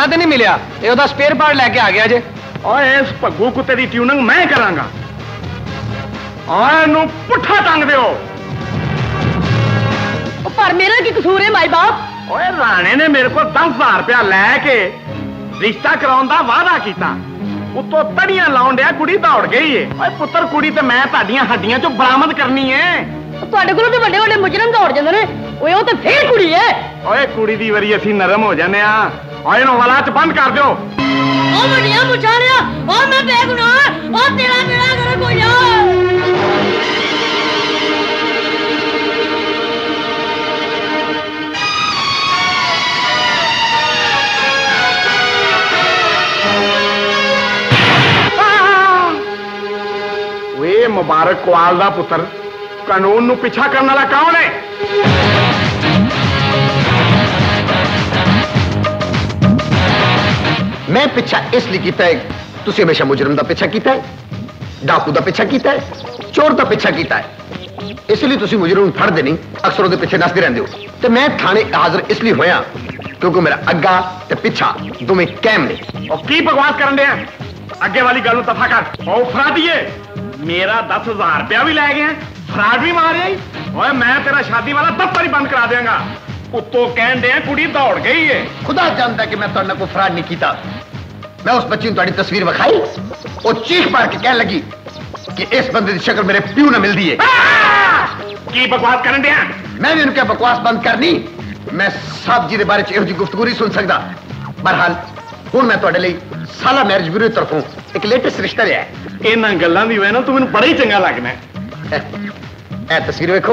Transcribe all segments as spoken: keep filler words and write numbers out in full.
पुराना तो नहीं मिलिया, ये ओदा स्पेयर पार्ट लैके आ गया जे। और इस भग्गू कुत्ते की ट्यूनिंग मैं करांगा। और नू पुट्ठा टंग दियो। पर मेरा की कसूर है माई बाप? ओए राणे ने मेरे को दस हजार रुपया लैके रिश्ता कराउण दा वादा कीता, उतो तड़ियां लाउण दिया कुड़ी दौड़ गई है। ओए पुत्र कुड़ी ते मैं ताडियां हड्डियां चों बरामद करनी है। ਤੁਹਾਡੇ ਕੋਲੋਂ ਤੇ ਵੱਡੇ ਵੱਡੇ ਮੁਜਰਮ ਦੌੜ ਜਾਂਦੇ ਨੇ। ਓਏ ਉਹ ਤੇ ਫੇਰ ਕੁੜੀ ਹੈ। ਓਏ ਕੁੜੀ ਦੀ ਵਾਰੀ ਅਸੀਂ ਨਰਮ ਹੋ ਜਾਂਦੇ ਆ। ਓਏ ਇਹਨੂੰ ਵਾਲਾ ਚ ਬੰਦ ਕਰ ਦਿਓ। ਓ ਵੱਡੀਆਂ ਮੁਛਾੜਿਆ, ਓ ਮੈਂ ਬੇਗੁਨਾਹ, ਓ ਤੇਰਾ ਮੇਰਾ ਕਰ ਕੋਈ ਯਾਰ। ਓਏ ਮੁਬਾਰਕ ਕੁਆਲ ਦਾ ਪੁੱਤਰ, कानून नू पिछा करने वाला कौन है? मैं पिछा इसलिए किया है, तुसी हमेशा मुजरम का पिछा किया है, डाकू का पिछा किया है, चोर का पिछा किया है, इसलिए तुसी मुजरम फड़ते नहीं, अक्सर उसके पिछे नसते रहते हो। तो मैं थाने हाजिर इसलिए होया क्योंकि मेरा अग्गा ते पिछा दोवें कैम ने। और की बकवास करन दे? अगे वाली गल दफा कर। ओ फराडिए, मेरा दस हजार रुपया भी लै गया, फराड भी मार आई। ओए मैं तेरा शादी वाला दफ्तर ही बंद करा देंगा। उत्तों कहन दे कुड़ी दौड़ गई है। खुदा जानता है कि मैं तुहाडे नाल कोई फ्रॉड नहीं किया। मैं उस बच्ची नूं तुहाडी तस्वीर विखाई, वो चीख मार के कहन लगी कि इस बंदे की शक्ल मेरे प्यू नाल मिलदी है। की बकवास करन दे? मैं भी उनके बकवास बंद करनी, मैं साहब जी के बारे च इहो जी गुफ्तगू नहीं सुन सकता। बहरहाल हुण मैं तुहाडे लई साला मैरिज ब्यूरो की तरफों एक लेटेस्ट रिश्ता लिया है। इन्हां गल्लां दी वजह नाल तू मैनूं बड़ा ही चंगा लगना है। ए तस्वीर देखो,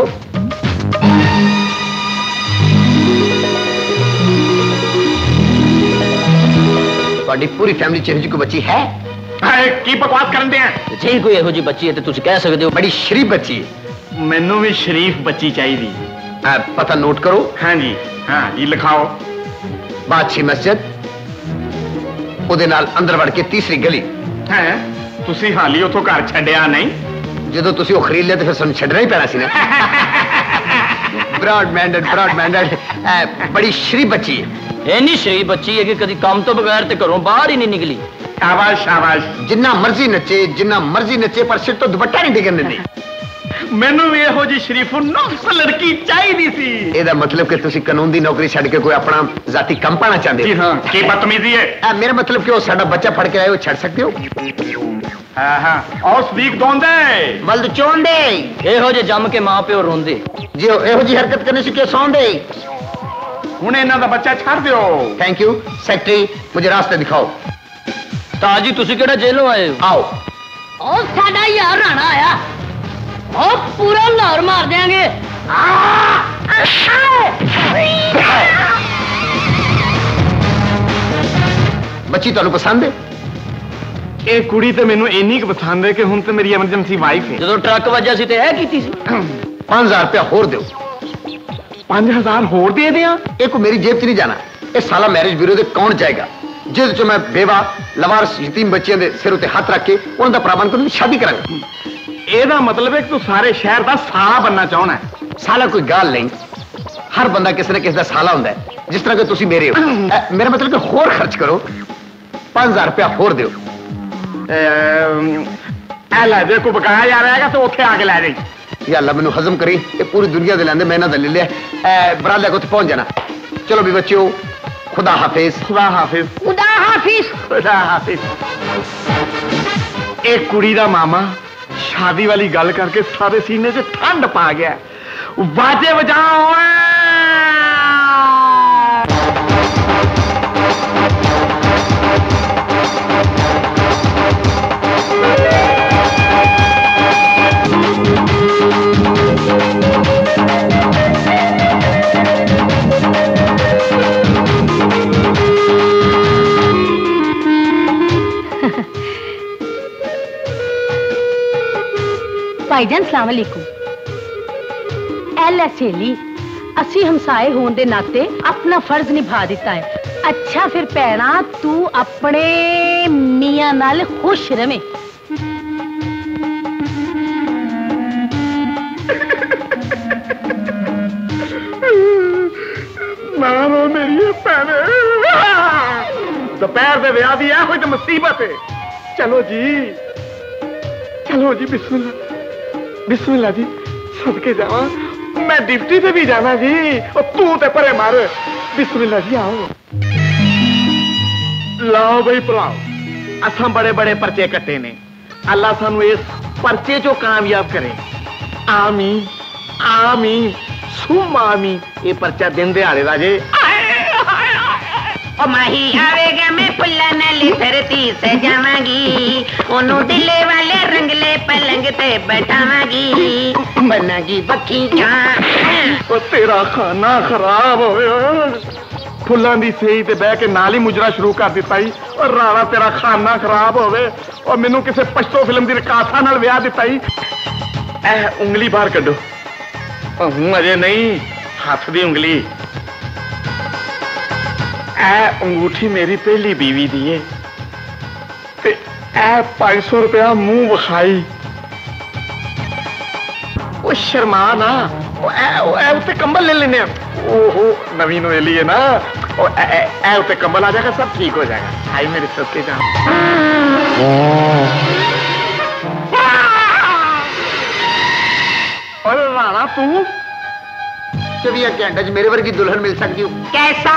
ਤੁਹਾਡੀ पूरी फैमिली च ਇਹੋ ਜਿਹੀ ਕੋਈ ਬੱਚੀ है? की बकवास करन दे? जे कोई ਇਹੋ ਜਿਹੀ ਬੱਚੀ ਹੈ ਤੇ ਤੁਸੀਂ ਕਹਿ ਸਕਦੇ ਹੋ बड़ी शरीफ बच्ची है। मैनू भी शरीफ बच्ची चाहिए। पता नोट करो। हाँ जी, हाँ जी लिखाओ। बादशाही मस्जिद, ਉਹਦੇ ਨਾਲ ਅੰਦਰ ਵੜ ਕੇ तीसरी गली। है तुसी हाली उथों घर छड्डिया नहीं? ਜਦੋਂ ਤੁਸੀਂ ਉਹ ਖਰੀਦ ਲਿਆ ਤੇ ਫਿਰ ਸਾਨੂੰ ਛੱਡਣਾ ਹੀ ਪੈਣਾ ਸੀ ਨਾ। ब्रॉड मैंडेड ब्रॉड मैंडेड बड़ी शरीफ बच्ची है। ਇੰਨੀ ਸ਼ਰੀਫ ਬੱਚੀ ਹੈ ਕਿ ਕਦੀ ਕੰਮ ਤੋਂ ਬਗੈਰ ਤੇ ਘਰੋਂ ਬਾਹਰ ਹੀ ਨਹੀਂ ਨਿਕਲੀ। शाबाश शाबाश। जिन्ना मर्जी नचे जिन्ना मर्जी नचे पर सिर तो दुपट्टा नहीं डिगन देंदी। मैनू भी ਇਹੋ जी शरीफ नफ्स लड़की चाहिए सी। ਇਹਦਾ मतलब कि ਤੁਸੀਂ ਕਾਨੂੰਨ ਦੀ ਨੌਕਰੀ ਛੱਡ ਕੇ ਕੋਈ ਆਪਣਾ ਜ਼ਾਤੀ ਕੰਮ ਪਾਣਾ ਚਾਹੁੰਦੇ ਹੋ? जी हाँ, की बदतमीजी है। आ, मेरा मतलब कि वो साडा बच्चा फड़ के आए वो छड़ सकते हो? हाँ हाँ, और सदीक दोंदे वल्द चोंदे ਇਹੋ ਜਿਹੇ ਜੰਮ ਕੇ ਮਾਂ ਪਿਓ ਰੋਂਦੇ। जी ਇਹੋ जी हरकत करने से क्यों सौंदे? हुणे इन्हां दा बच्चा छड़ दियो। थैंक यू सेक्रेटरी, मुझे रास्ते दिखाओ। ताजी तुसी केड़ा जेलों आए हो? आओ। ओ साडा यार राणा आया, ओ पूरा लाहौर मार देंगे। बच्ची तुहानू पसंद है? ये कुड़ी तो मैनू इन्नी क पसंद है कि हुण तो मेरी एमरजेंसी वाइफ है। ਜਦੋਂ ट्रक वजह सी ते है कीती सी। पांच हजार रुपया होर दो। पांच हजार होर दे दियां? ये को मेरी जेब च नहीं जाना, ये साला मैरिज ब्यूरो दे कौन जाएगा जिस च मैं बेवा लवारस यतीम बच्चियों के सिर उत्ते हाथ रख के उन्हां दा प्रबंध करके शादी करांगा। ਇਹਦਾ मतलब है कि तू सारे शहर का साला बनना चाहना है। साला कोई गाल नहीं, हर बंदा किसी न किसी का साला होंदा है, जिस तरह के तुसी मेरे हो। ए, मेरा मतलब कि होर खर्च करो, पांच हजार रुपया होर दो। लै दे, कोई बकाया जा रहेगा तो उत्थे आके लै दे। या अल्लाह मैनू हजम करी, ये पूरी दुनिया दे लैंदे, मैं इन्हां दा ले लिया। बरात लैके उत्थे पहुंच जाना। चलो भी बच्चों, खुदा हाफिज। खुदा हाफिज। खुदा हाफिज। खुदा हाफिज। एक कुड़ी दा मामा शादी वाली गल करके सारे सीने से ठंड पा गया। बाजे बजाओ। भाईजान सलाम अलैकुम। एल सहेली, असी हमसाए होने के नाते अपना फर्ज निभा दिता है। अच्छा फिर भैना तू अपने मियां नाल खुश रवे। ना रो मेरी भैने। दोपहर के विआह दी है कोई तो मुसीबत है। चलो जी चलो जी, बिस्मिल्लाह बिस्मिल्लाह जी, सदके जावा, मैं डिप्टी पे भी जाना जी, और तू ते परे मार। बिस्मिल्लाह जी, आओ। लाओ भाई भराओ, असा बड़े बड़े पर्चे कट्टे ने, अल्लाह सानू इस पर्चे चो कामयाब करे। आमीन आमीन सुम आमीन। ये पर्चा दिन दिहाड़े दा जे। ओ माही आवेगा मैं पुल्ला नाली धरती से जावांगी, ओनू दिले वाले रंगले पलंग ते बैठावांगी, बनागी बखियां। ओ तेरा खाना खराब होवे, फुल्लां दी सही ते बह के नाल ही मुजरा शुरू कर दिता ही। और राणा तेरा खाना खराब होवे, और मैनू किसी पश्तो फिल्म दी रकासा नाल विआह दिता ही। ए उंगली बाहर कड्डो। हूं अजे नहीं, हाथ दी उंगली। ए अंगूठी मेरी पहली बीवी दी है, ते ए पांच सौ रुपया मुंह विखाई। ओ शर्मा ना, ओ ए ओ ए उत्ते कंबल ले लेने। ओहो नवी नवेली है ना, ओ ए ए ए उत्ते कंबल आ जाएगा, सब ठीक हो जाएगा। आई मेरे सदके जा। अरे राणा तू चौबीस घंटे मेरे वर्गी दुल्हन मिल सकती हो? कैसा?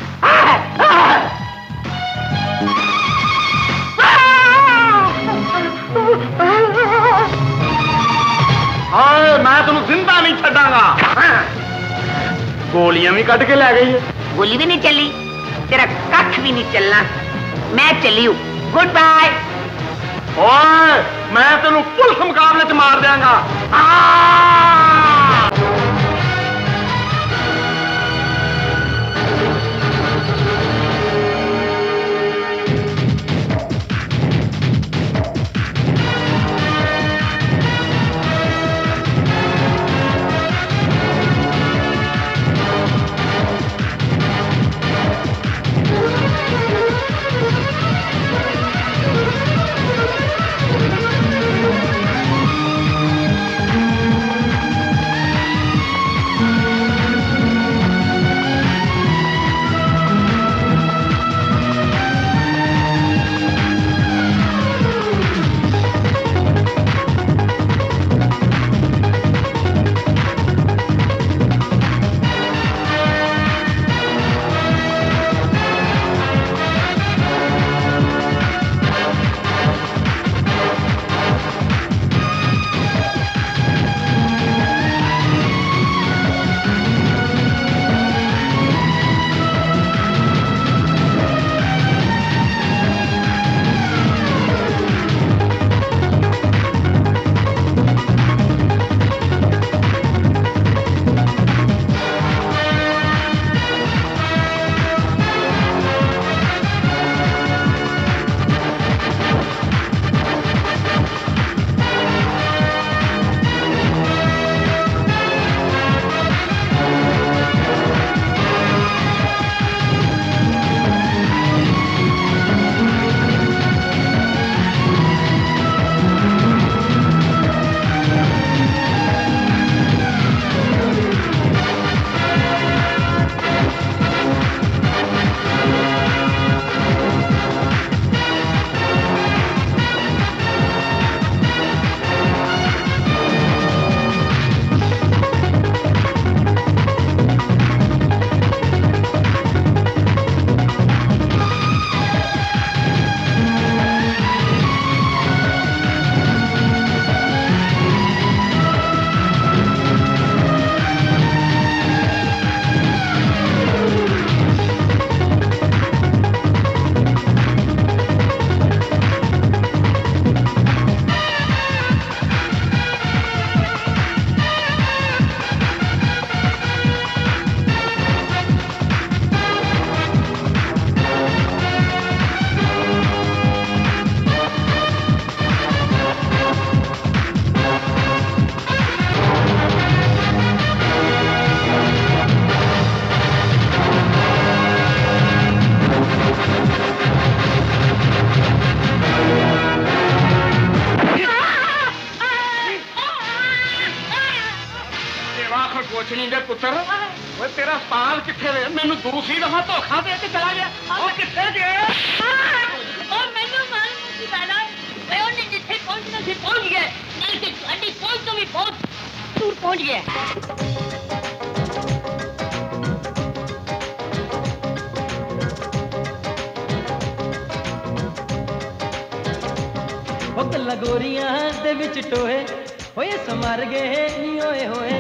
हाय मैं तुम जिंदा नहीं छड़ांगा। गोलियां भी कट के ले गई है। गोली भी नहीं चली, तेरा कख भी नहीं चलना, मैं चली हूँ। Good bye. ओए मैं तेन पुलिस मुकाबले च मार देंगा। ਓਏ ਤੇਰਾ ਪਾਲ ਕਿੱਥੇ ਵੇ ਮੈਨੂੰ ਦੂਸਰੀ ਦਫਾ ਧੋਖਾ ਦੇ ਕੇ ਚਲਾ ਗਿਆ ਉਹ ਕਿੱਥੇ ਗਏ ਉਹ ਮੈਨੂੰ ਮਾਲੂਮ ਸੀ ਬਾਲਾ ਓਏ ਉਹਨੇ ਜਿੱਥੇ ਪਹੁੰਚਣਾ ਸੀ ਪਹੁੰਚ ਗਿਆ ਨਹੀਂ ਤੇ ਅੱਡੀ ਪਹੁੰਚ ਤੋਂ ਵੀ ਬਹੁਤ ਦੂਰ ਪਹੁੰਚ ਗਿਆ ਉਹ ਗੱਲਾਂ ਗੋਰੀਆਂ ਦੇ ਵਿੱਚ ਟੋਏ ਹੋਏ ਸਮਰ ਗਏ ਨੀ ਓਏ ਹੋਏ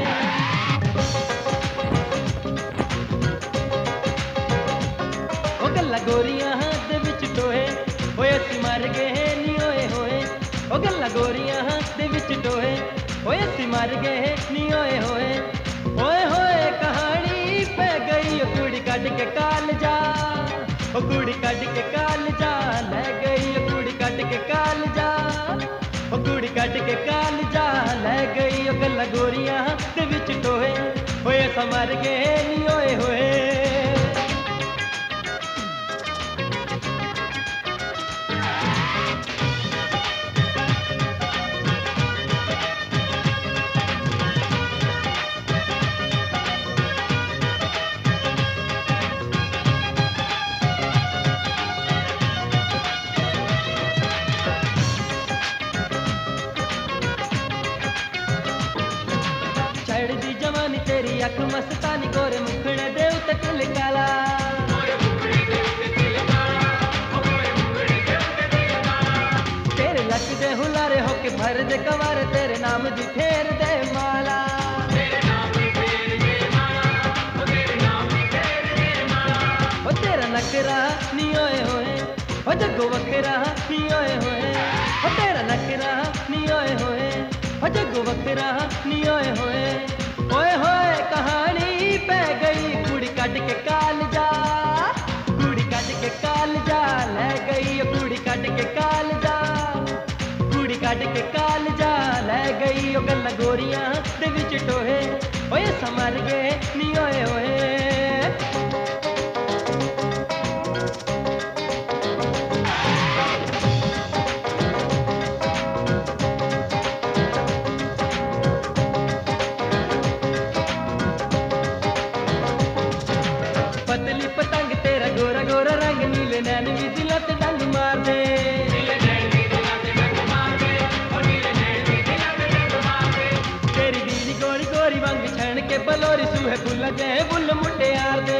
ਉਹ ਗੱਲਾਂ ਗੋਰੀਆਂ ਦੇ ਵਿੱਚ ਟੋਏ ਹੋਏ ਸਮਰ ਗਏ ਨੀ ਓਏ ਹੋਏ ਉਹ ਗੱਲਾਂ ਗੋਰੀਆਂ ਦੇ ਵਿੱਚ ਟੋਏ ਹੋਏ ਸਮਰ ਗਏ ਨੀ ਓਏ ਹੋਏ ਓਏ ਹੋਏ ਕਹਾਣੀ ਪੈ ਗਈ ਉਹ ਕੁੜੀ ਕੱਢ ਕੇ ਕਾਲ ਜਾ ਉਹ ਕੁੜੀ ਕੱਢ ਕੇ ਕਾਲ ਜਾ ਲੈ ਗਈ ਉਹ ਕੁੜੀ ਕੱਢ ਕੇ ਕਾਲ ਜਾ ਉਹ ਕੁੜੀ ਕੱਢ ਕੇ ਕਾਲ ਜਾ ਲੈ ਗਈ ਉਹ ਗੱਲਾਂ ਗੋਰੀਆਂ ਦੇ ਵਿੱਚ ਟੋਏ ਹੋਏ ਸਮਰ ਗਏ ਨੀ ਓਏ ਹੋਏ तेरी अख मस्तानी गोरे मुखड़े दे उते तिल काला तेरे लक दे हुलारे होके भर दे कवारे तेरे नाम दी फेर दे माला ओ तेरा नखरा नी ओए होए ओ जग्गो वखरा नी ओए होए ओ तेरा नखरा नी ओए होए ओ जग्गो वखरा नी ओए होए ओए होए कहानी पै गई कुड़ी कट के काल जा कुड़ी कट के काल जा ले गई कुड़ी कट के काल जा कुड़ी कट के काल जा ले गई ओ गल्ला गोरियां दे विच टोहे ओए समर गए नी ओए होए नैन भी दिलत डंग मार दे तेरी दीदी गोरी गोरी वांग छण के बलोरी सूहे फुल गए बुल मुंडे यार दे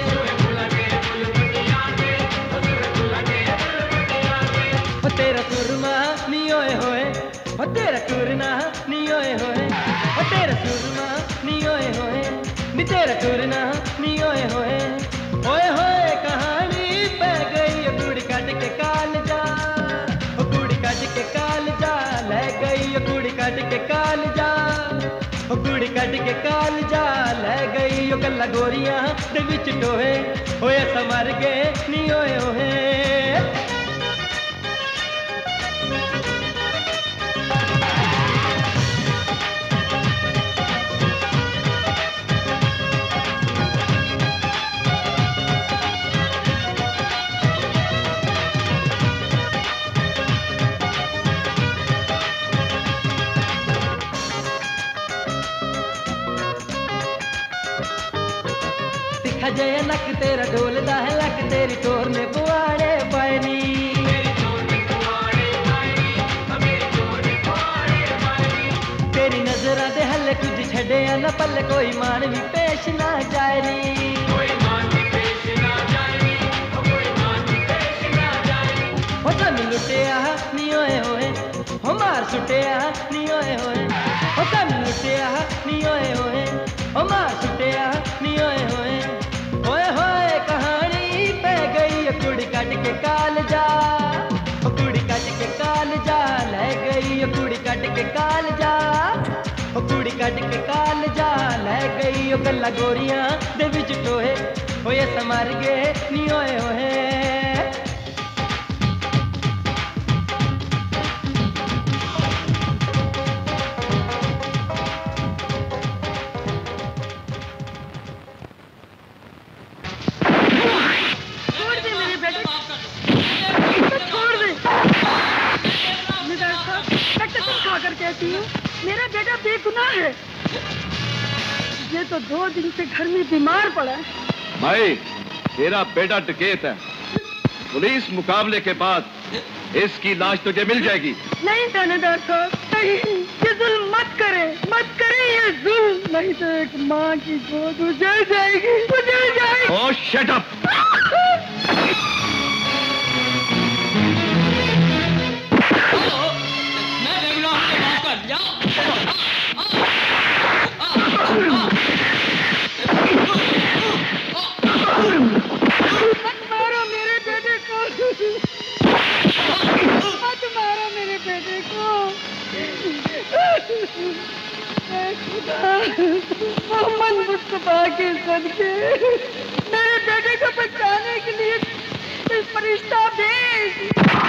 ओ तेरा सुरमा नी ओए होए ओ तेरा टुरना नी ओए होए ओ तेरा सुरमा नी ओए होए नी तेरा टुरना नी ओए होए ओए होए कहानी पै गई कुड़ी कट के काल जा ओ कुड़ी कट के काल जा ले गई ओ कुड़ी कट के काल जा ओ कुड़ी कट के काल जा ले गई ओ गल्ला गोरियां दे विच टोए होए समर गए नी ओए होए जय नक तेरा ढोलदा है लक तेरी टोर ने बुआड़े पायनी तेरी नजरा दे हले कुछ छड़े न पल कोई मान भी पेश ना जाए हो तन लुटिया नी ओए होए हो मार सुटिया नी ओए होए हो तन लुटिया नी ओए होए हो मार सुटिया नी ओए होए ओए होए कहानी पै गई कुड़ी कट के काल जा ओ कुड़ी कट के काल जा ले गई कुड़ी कट के काल जा ओ कुड़ी कट के काल जा ले गई ओ गल्ला गोरियां दे विच टोए होए समर गए नी ओए होए कहती हूँ मेरा बेटा बेगुनाह है। ये तो दो दिन से घर में बीमार पड़ा है। भाई तेरा बेटा डकैत है, पुलिस मुकाबले के बाद इसकी लाश तुझे मिल जाएगी। नहीं थानेदार साहब, नहीं, ये जुल्म मत करे, मत करे ये जुल्म, नहीं तो एक माँ की गोद उजड़ जाएगी, उजड़ जाएगी। Oh shut up. मत मारो मेरे बेटे को, मत मारो मेरे बेटे को। खुदा, मोहम्मद मुस्तफा के सदके मेरे बेटे को बचाने के लिए इस फरिश्ता भेज।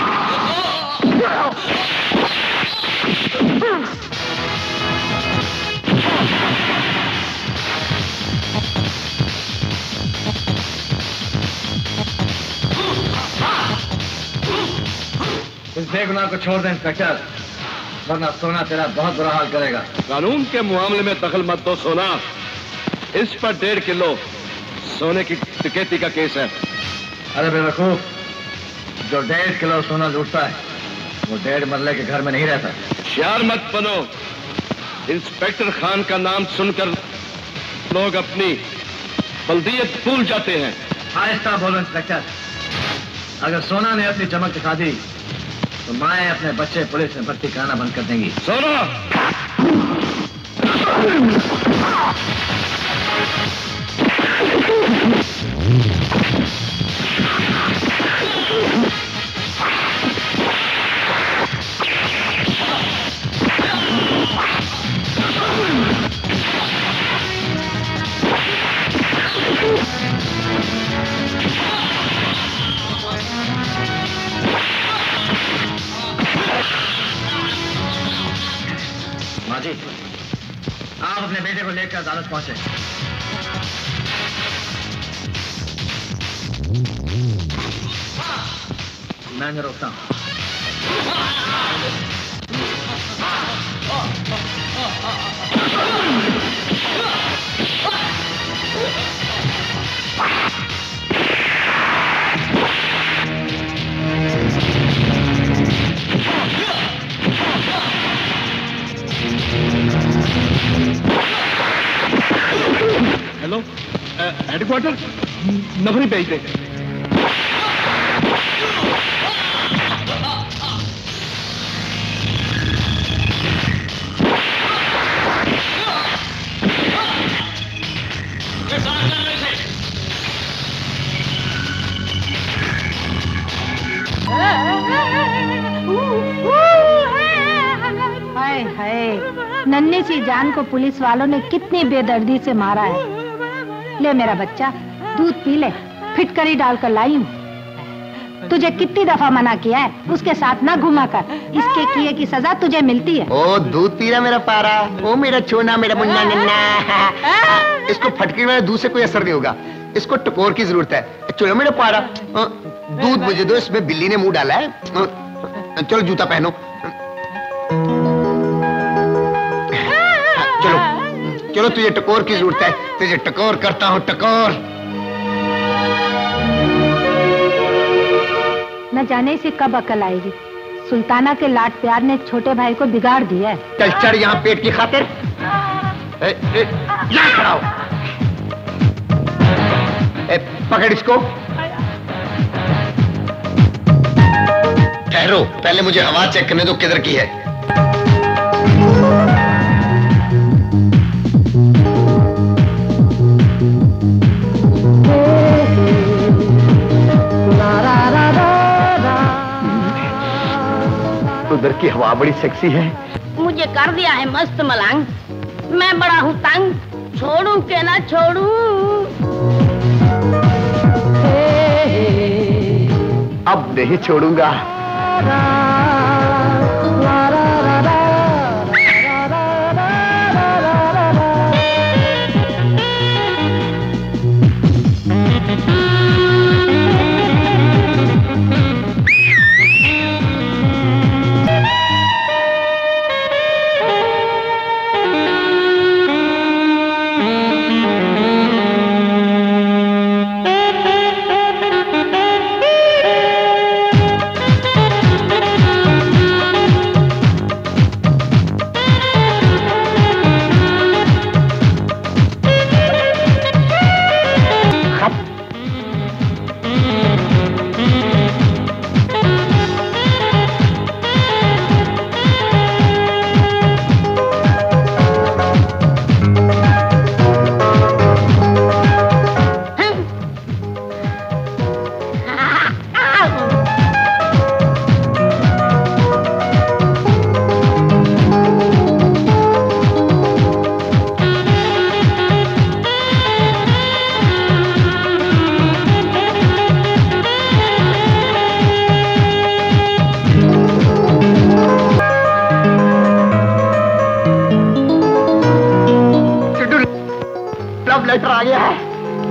इस बेगुनाह को छोड़ दें इंस्पेक्टर, वरना सोना तेरा बहुत बुरा हाल करेगा। कानून के मामले में दखल मत दो सोना, इस पर डेढ़ किलो सोने की डकैती का केस है। अरे बेवकूफ, जो डेढ़ किलो सोना लूटता है वो डेढ़ मरले के घर में नहीं रहता। होशियार मत बनो, इंस्पेक्टर खान का नाम सुनकर लोग अपनी बल्दियत भूल जाते हैं। आहिस्ता बोलो इंस्पेक्टर, अगर सोना ने अपनी चमक दिखा दी तो माए अपने बच्चे पुलिस में भर्ती कराना बंद कर देंगी। सोना माँ जी, आप अपने बेटे को लेकर अदालत पहुंचे। मैं नहीं रोकता हूं। हेलो, हेडक्वार्टर नफरी भेज दे। हाय हाय, नन्ही सी जान को पुलिस वालों ने कितनी बेदर्दी से मारा है। ले मेरा बच्चा, दूध पी ले, फिटकरी डालकर लाई हूँ। तुझे कितनी दफा मना किया है उसके साथ ना घुमा कर, इसके किए की सजा तुझे मिलती है। ओ दूध पी रहा मेरा पारा, ओ मेरा चोना, मेरा मुन्ना नन्ना। इसको फटके वाले दूध से कोई असर नहीं होगा, इसको टकोर की जरूरत है। चलो मेरा पारा, दूध मुझे दो, इसमें बिल्ली ने मुंह डाला है। चलो जूता पहनो। चलो चलो, तुझे टकोर की जरूरत है, तुझे टकोर करता हूँ, टकोर। न जाने से कब अकल आएगी। सुल्ताना के लाड प्यार ने छोटे भाई को बिगाड़ दिया है। चल चढ़ यहाँ पेट की खातिर। ए, ए, यहाँ खड़ा हो। ए, पकड़ इसको। ठहरो, पहले मुझे हवा चेक करने दो किधर की है। उधर की हवा बड़ी सेक्सी है। मुझे कर दिया है मस्त मलंग, मैं बड़ा हूँ तंग, छोड़ू के ना छोड़ू। अब नहीं छोड़ूंगा। जनाब लेटर आ गया है।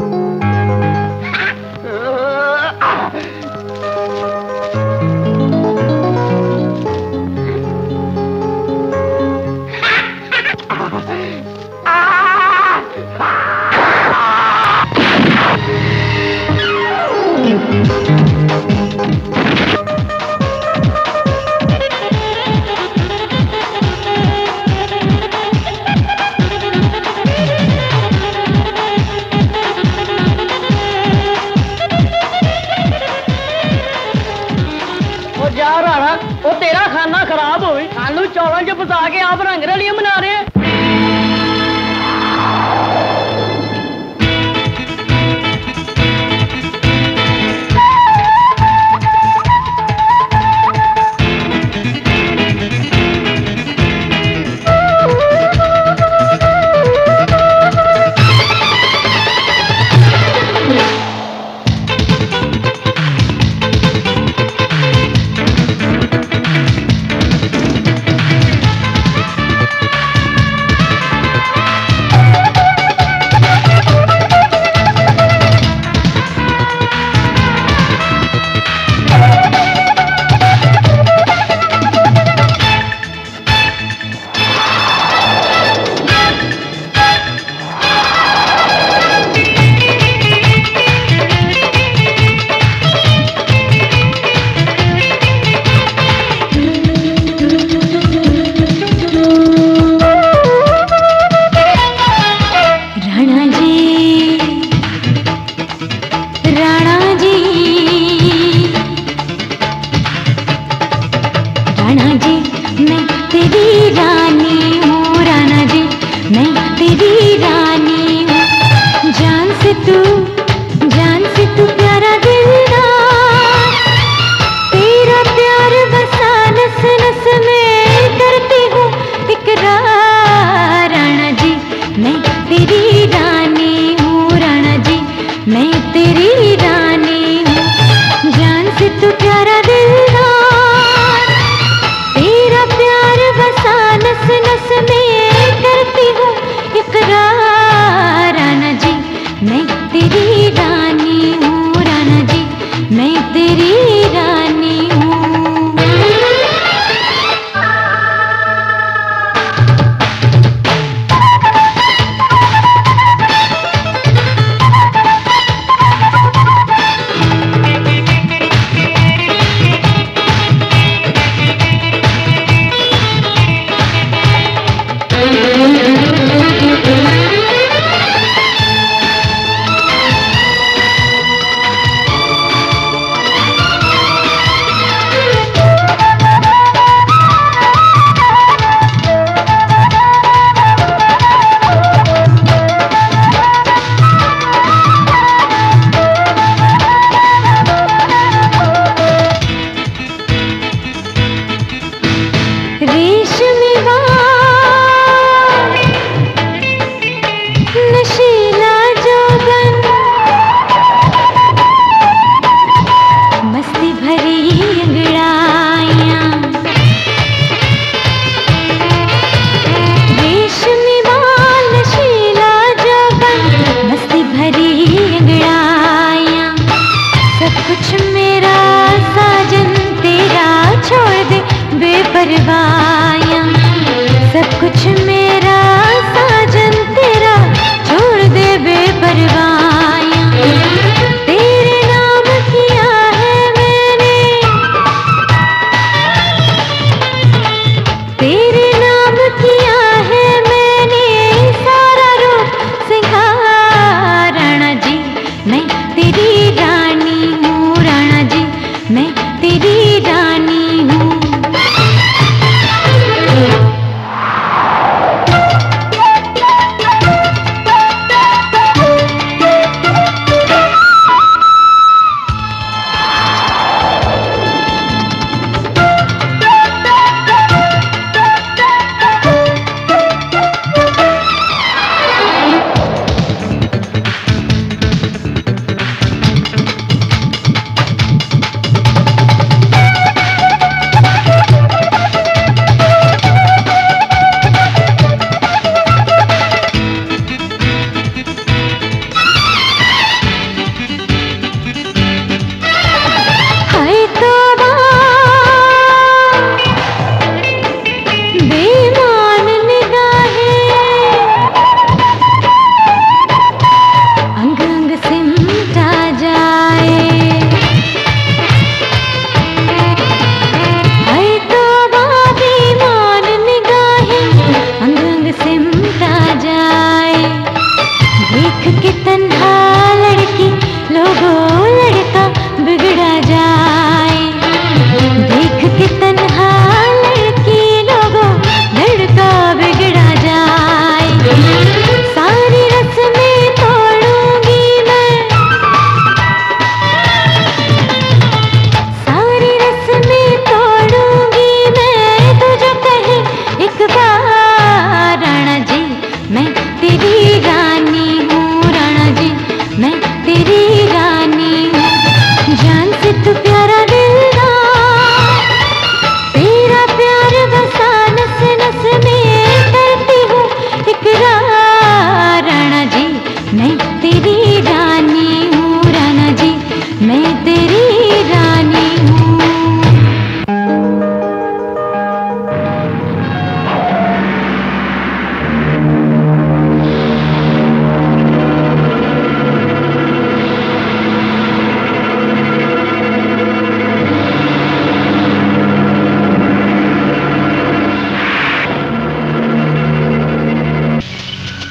वो तेरा खाना खराब हो सानू चौलों च फसा के आप रंग रलियां मना रहे हैं।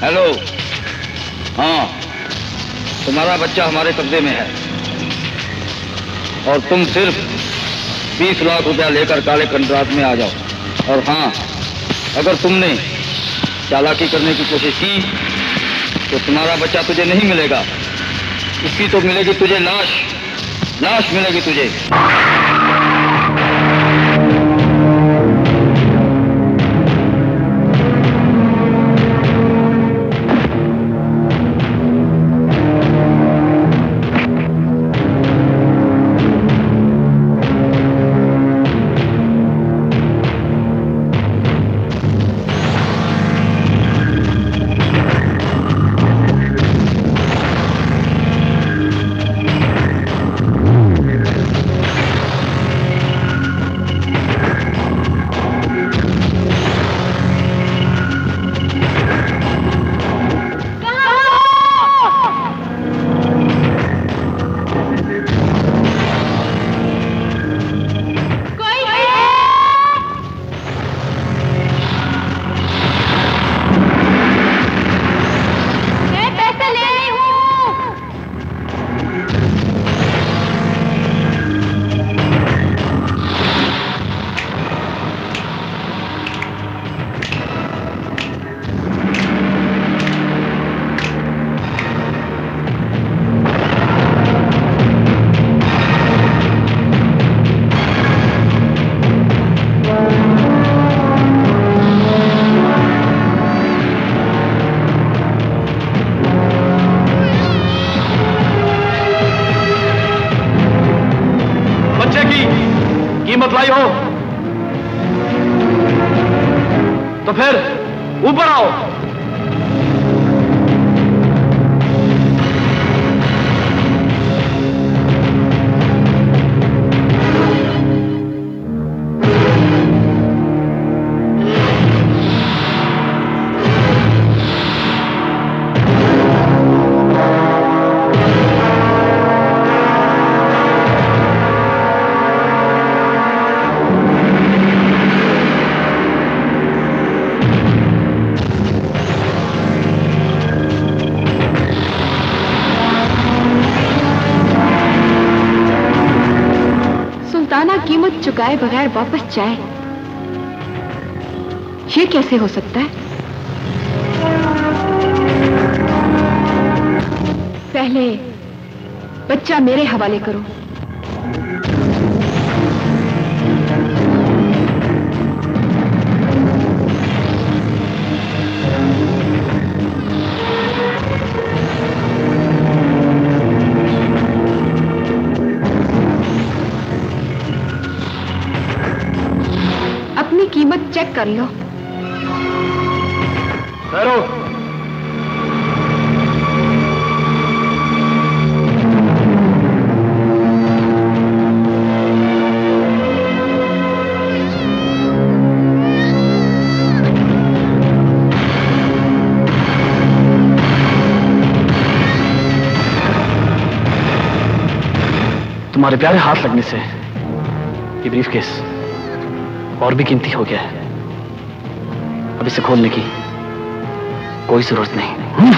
हेलो। हाँ, तुम्हारा बच्चा हमारे कब्जे में है और तुम सिर्फ बीस लाख रुपया लेकर काले कंट्राक्ट में आ जाओ। और हाँ, अगर तुमने चालाकी करने की कोशिश की तो तुम्हारा बच्चा तुझे नहीं मिलेगा, उसकी तो मिलेगी तुझे लाश, लाश मिलेगी तुझे। कीमत लाई हो तो फिर ऊपर आओ। कीमत चुकाए बगैर वापस जाए, ये कैसे हो सकता है? पहले बच्चा मेरे हवाले करो। कीमत चेक कर लो। ठहरो। तुम्हारे प्यारे हाथ लगने से ये ब्रीफकेस और भी कीमती हो गया है। अब इसे खोलने की कोई जरूरत नहीं।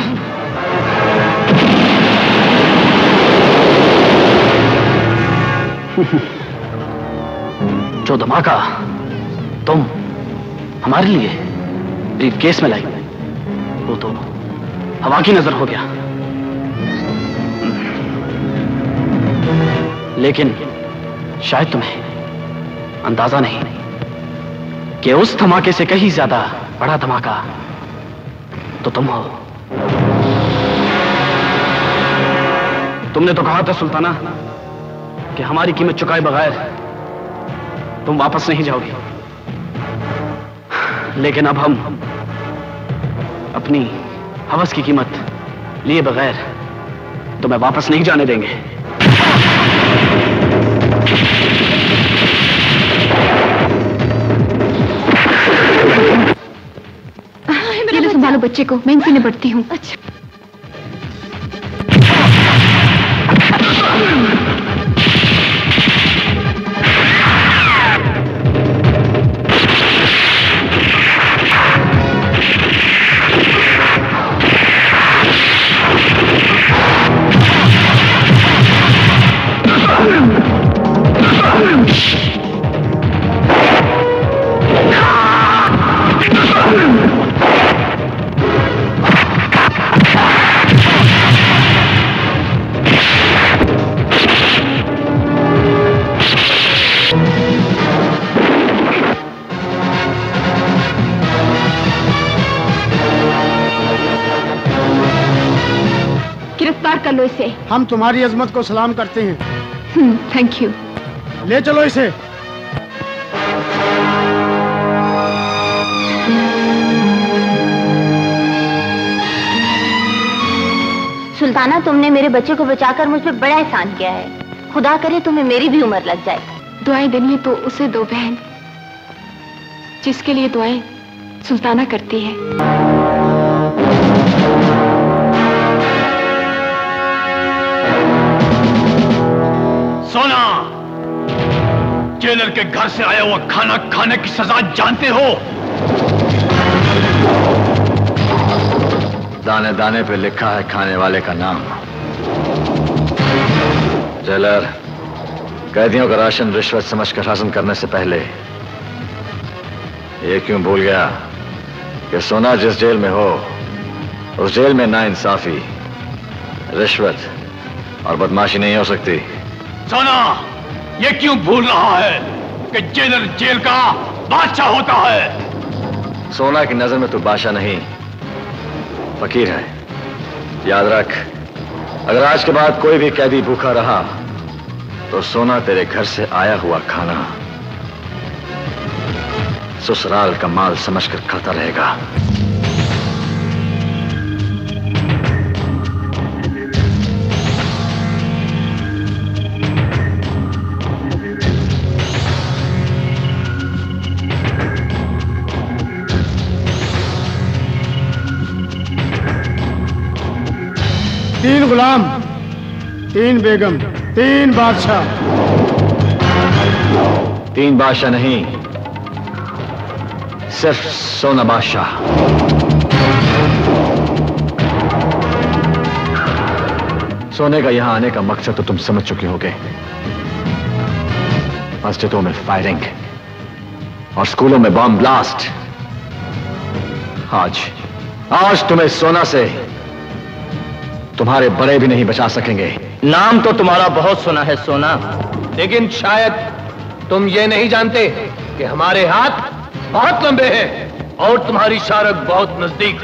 जो धमाका तुम हमारे लिए ब्रीफकेस में लाई वो तो हवा की नजर हो गया, लेकिन शायद तुम्हें अंदाजा नहीं कि उस धमाके से कहीं ज्यादा बड़ा धमाका तो तुम हो। तुमने तो कहा था सुल्ताना कि हमारी कीमत चुकाए बगैर तुम वापस नहीं जाओगी, लेकिन अब हम अपनी हवस की कीमत लिए बगैर तुम्हें वापस नहीं जाने देंगे। ये लो, संभालो बच्चे को, मैं इनसे निपटती हूँ। अच्छा। कर लो इसे। हम तुम्हारी अजमत को सलाम करते हैं। हम्म, थैंक यू। ले चलो इसे। सुल्ताना, तुमने मेरे बच्चे को बचाकर मुझ पे बड़ा एहसान किया है। खुदा करे तुम्हें मेरी भी उम्र लग जाए। दुआएं देनी है तो उसे दो बहन, जिसके लिए दुआएं सुल्ताना करती है। सोना, जेलर के घर से आया हुआ खाना खाने की सजा जानते हो? दाने दाने पे लिखा है खाने वाले का नाम। जेलर कैदियों का राशन रिश्वत समझकर शासन करने से पहले ये क्यों भूल गया कि सोना जिस जेल में हो उस जेल में नाइंसाफी, रिश्वत और बदमाशी नहीं हो सकती। सोना, ये क्यों भूल रहा है कि जेलर जेल का बादशाह होता है? सोना की नजर में तू बादशाह नहीं, फकीर है। याद रख, अगर आज के बाद कोई भी कैदी भूखा रहा तो सोना तेरे घर से आया हुआ खाना ससुराल का माल समझकर खाता रहेगा। तीन गुलाम, तीन बेगम, तीन बादशाह। तीन बादशाह नहीं, सिर्फ सोना बादशाह। सोने का यहां आने का मकसद तो तुम समझ चुके होगे। मस्जिदों में फायरिंग और स्कूलों में बम ब्लास्ट। आज आज तुम्हें सोना से तुम्हारे बड़े भी नहीं बचा सकेंगे। नाम तो तुम्हारा बहुत सुना है सोना, लेकिन शायद तुम ये नहीं जानते कि हमारे हाथ बहुत लंबे हैं और तुम्हारी शारक बहुत नजदीक।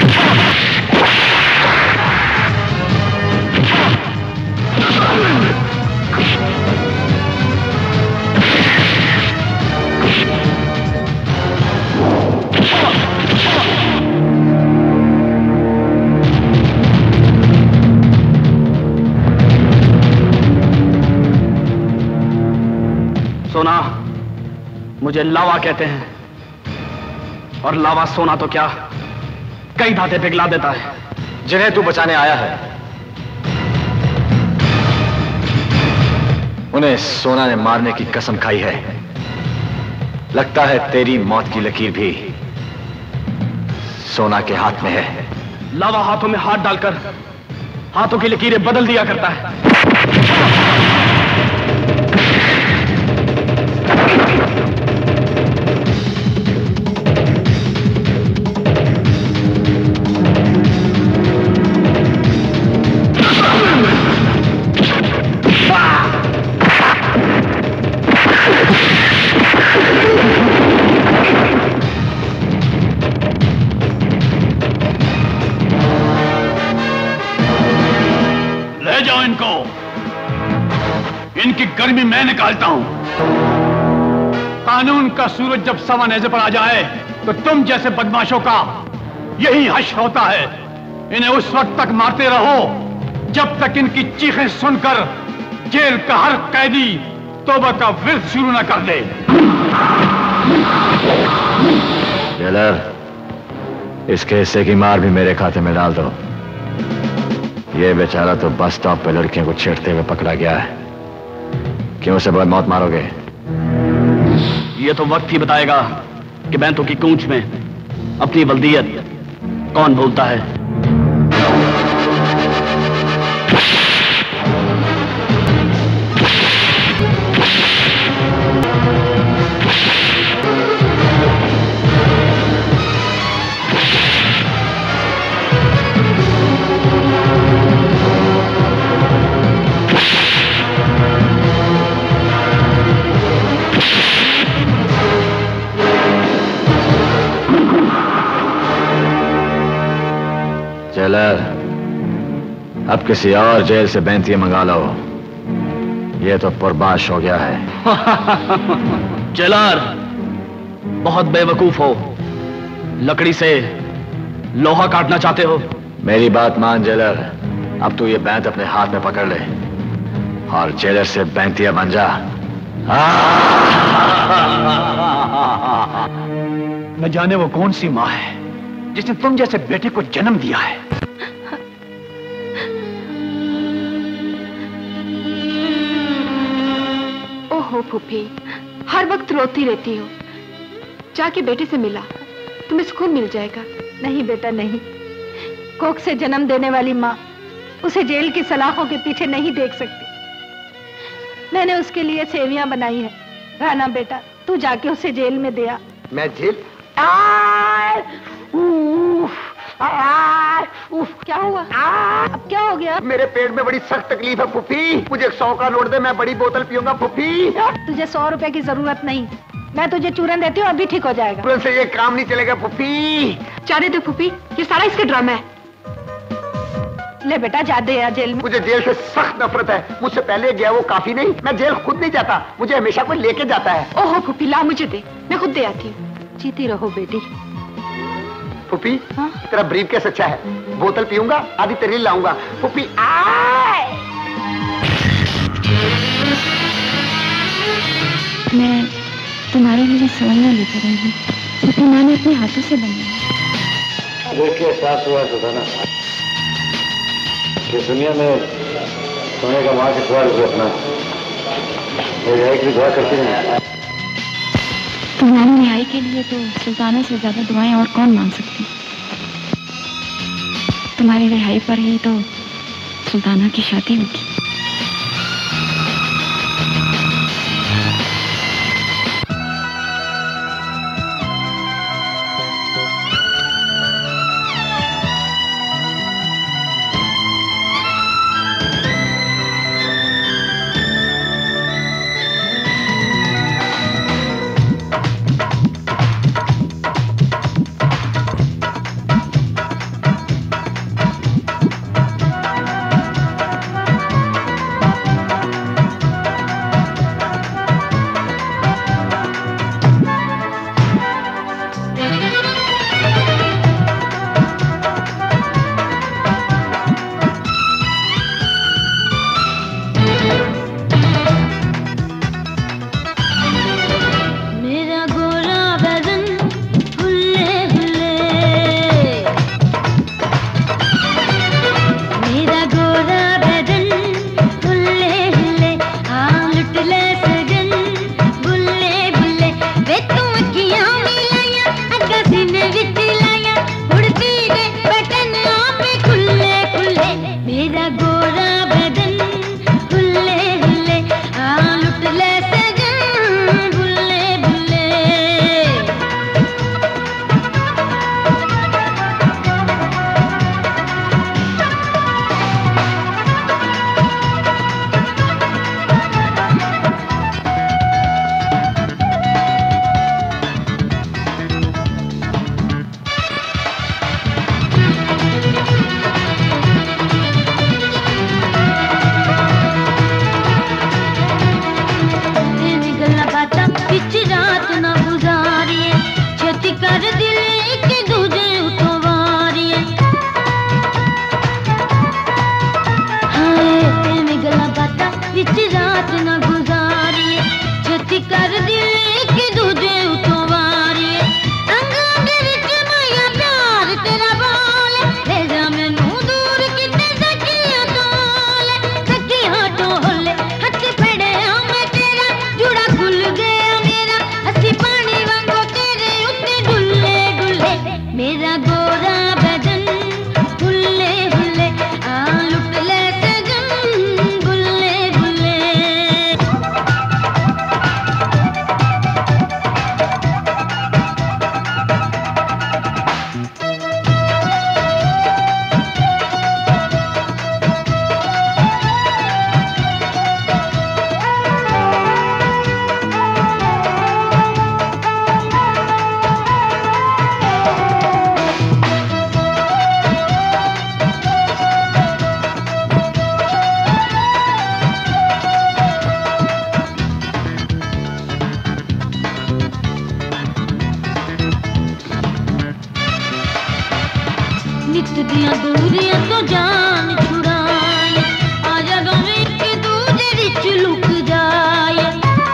सोना मुझे लावा कहते हैं, और लावा सोना तो क्या कई धाते पिघला देता है। जिन्हें तू बचाने आया है उन्हें सोना ने मारने की कसम खाई है। लगता है तेरी मौत की लकीर भी सोना के हाथ में है। लावा हाथों में हाथ डालकर हाथों की लकीरें बदल दिया करता है। इनकी गर्मी मैं निकालता हूं। कानून का सूरज जब सवा नेज़े पर आ जाए तो तुम जैसे बदमाशों का यही हश्र होता है। इन्हें उस वक्त तक मारते रहो जब तक इनकी चीखें सुनकर जेल का हर कैदी तौबा का विर्द शुरू न कर दे। जेलर, इसके हिस्से की मार भी मेरे खाते में डाल दो। ये बेचारा तो बस स्टॉप पे लड़कियों को छेड़ते हुए पकड़ा गया है। क्यों उसे मौत मारोगे? ये तो वक्त ही बताएगा कि बैंतों की कूंच में अपनी बल्दियत कौन भूलता है। जेलर, अब किसी और जेल से बैंतियां मंगा लो, ये तो पुरबाश हो गया है। जेलर, बहुत बेवकूफ हो, लकड़ी से लोहा काटना चाहते हो। मेरी बात मान जेलर, अब तू ये बैंत अपने हाथ में पकड़ ले और जेलर से बैंतियां बन जा। न जाने वो कौन सी माँ है जिसने तुम जैसे बेटे को जन्म दिया है। ओहो फूफी, हर वक्त रोती रहती हो। जाके बेटे से मिला, तुम्हें सुकून मिल जाएगा। नहीं बेटा नहीं, कोख से जन्म देने वाली माँ उसे जेल की सलाखों के पीछे नहीं देख सकती। मैंने उसके लिए सेवियां बनाई है। राना बेटा, तू जाके उसे जेल में दे आ। मैं जेल? उफ, क्या हुआ? अब क्या हो गया? मेरे पेट में बड़ी सख्त तकलीफ है फुफी, मुझे सौ का नोट दे, मैं बड़ी बोतल पीऊंगा फुफी। तुझे सौ रुपए की जरूरत नहीं, मैं तुझे चूरन देती हूँ, अभी ठीक हो जाएगा। चूरन से ये काम नहीं चलेगा फुफी। जाने दो फुफी, ये सारा इसका ड्रामा है। ले बेटा, जा दे यार जेल में। मुझे जेल से सख्त नफरत है, मुझसे पहले गया वो काफी नहीं, मैं जेल खुद नहीं जाता, मुझे हमेशा कोई लेके जाता है। ओहो फुफी, ला मुझे दे, मैं खुद दे आती हूँ। जीती रहो बेटी। फुफी, तेरा ब्रीफ केस अच्छा है, बोतल पीऊंगा, आधी तेरे लिए लाऊंगा। फुफी आए। मैं तुम्हारे लिए सवैया लेकर आई हूँ, फुफी माँ ने अपने हाथों से बनाई। देखिए सास हुआ सुधाना, इस दुनिया में सोने का माँ के द्वार रखना, मेरी एक भी दुआ करती नहीं। तुम्हारी रिहाई के लिए तो सुल्ताना से ज्यादा दुआएं और कौन मांग सकती। तुम्हारी रिहाई पर ही तो सुल्ताना की शादी होगी। नित दियां दूरियां तो जान छुड़ाए आजा दोवें एक दूजे विच लुक जाए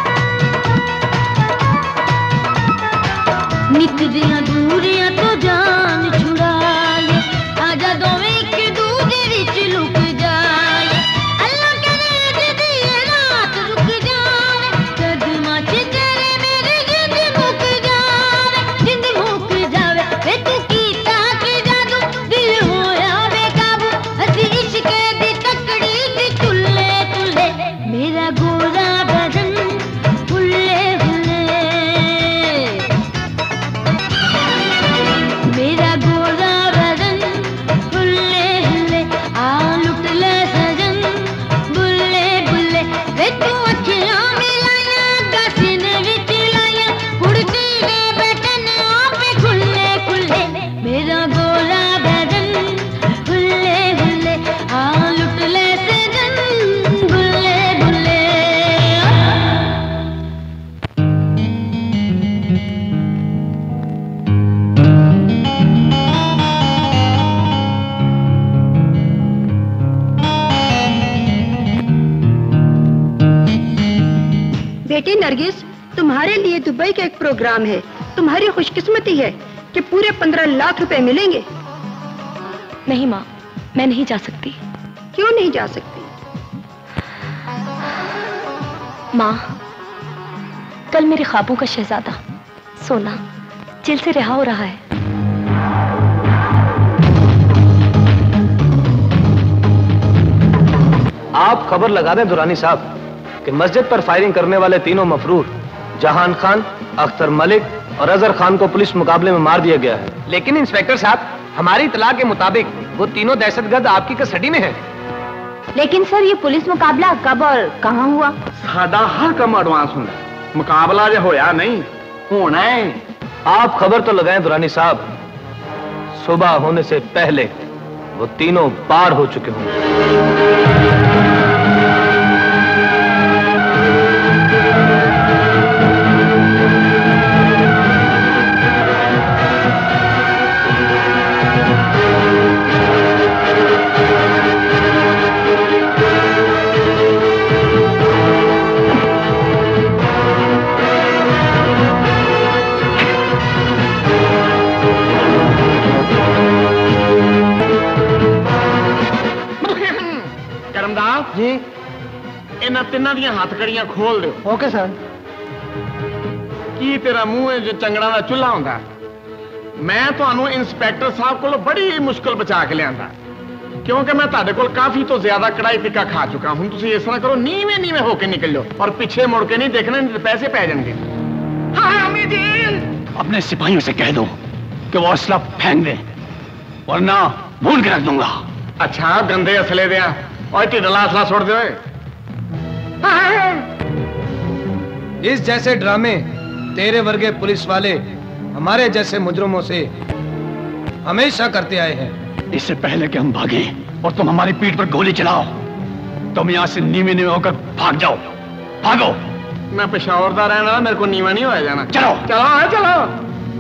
नित दियां दूरियां तो जान छुड़ाए आजा दोवें एक दूजे विच लुक जाए अल्लाह करे दी रात रुक जाए कदमां च तेरे मेरे जिंद मुक जाए जिंद मुक जावे वे तू कीता कि जादू दिल होया बेकाबू हसी इश्क दी तकड़ी दी तुल्ले तुल्ले मेरा गोरा बदन हुल्ले हुल्ले मेरा गोरा बदन हुल्ले हुल्ले आ लुट ले सजन बुल्ले बुल्ले वे तू अखियां मिलाया गसीन विच लाया कुड़ती ने बैठन आपे खुले खुले मेरा गोरा बदन हुल्ले हुल्ले आ लुट ले सजन बुल्ले बुल्ले बेटी नरगिस, तुम्हारे लिए दुबई का एक प्रोग्राम है। तुम्हारी खुशकिस्मती है कि पूरे पंद्रह लाख रुपए मिलेंगे। नहीं माँ, मैं नहीं जा सकती। क्यों नहीं जा सकती? माँ, कल मेरे ख्वाबों का शहजादा सोना जेल से रिहा हो रहा है। आप खबर लगा दें दुरानी साहब कि मस्जिद पर फायरिंग करने वाले तीनों मफरूर जहान खान, अख्तर मलिक और अजहर खान को पुलिस मुकाबले में मार दिया गया है। लेकिन इंस्पेक्टर साहब, हमारी इतला के मुताबिक वो तीनों दहशतगर्द आपकी कस्टडी में हैं। लेकिन सर ये पुलिस मुकाबला कब और कहाँ हुआ? साडा हर कम एडवांस हुंदा, मुकाबला जो होया नहीं होना है। आप खबर तो लगाएं दुरानी साहब, सुबह होने से पहले वो तीनों पार हो चुके होंगे। जी इन्हां तिन्हां दियां हथकड़ियां खोल दो। Okay sir. की तेरा मुंह जो चंगड़ा दा चुल्हा हुंदा, मैं तुहानू इंस्पेक्टर साहब को बड़ी मुश्किल बचा के लियांदा क्योंकि मैं तुहाडे कोल काफी तो ज्यादा कड़ाई टिक्का खा चुका हूं। तुसीं इस तरह करो, नीवे नीवे होके निकल जाओ और पीछे मुड़ के नहीं देखना, नहीं तो पैसे पै जाएंगे। हाँ अम्मी जी, अपने सिपाहियों से कह दो कि वो असला फेंक दे वरना भून के रख दूंगा। अच्छा गंदे असले दिया और ढिडला असला छोड़ दो। इस जैसे ड्रामे तेरे वर्गे पुलिस वाले हमारे जैसे मुजरिमों से हमेशा करते आए हैं। इससे पहले कि हम भागें और तुम हमारी पीठ पर गोली चलाओ, तुम यहां से नीवे नीवे होकर भाग जाओ। भागो। मैं पेशावर दा रहने वाला, मेरे को नीवा नहीं होया जाना। चलो चलो चलो।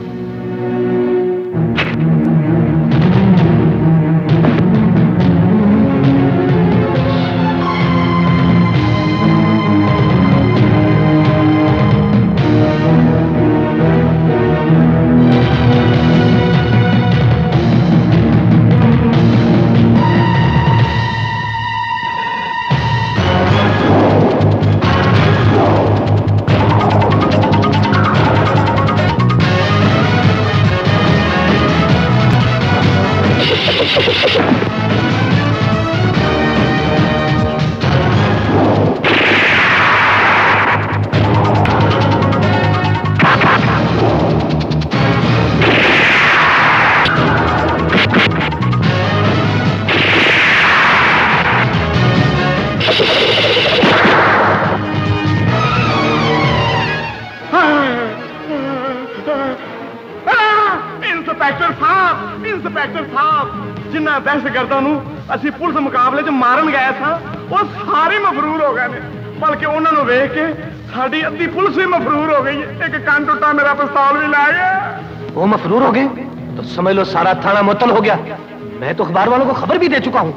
दहशतगर्दां नूं असीं पुलिस मुकाबले च मारन गए था, वो सारे मफरूर हो गए ने, बल्कि उन्हां नूं वेख के साडी अद्धी पुलिस भी मफरूर हो गई है। एक कान टुटा, मेरा पिस्तौल भी ला गया। वो मफरूर हो गए तो समझ लो सारा थाना मुअत्तल हो गया। मैं तो अखबार वालों को खबर भी दे चुका हूं।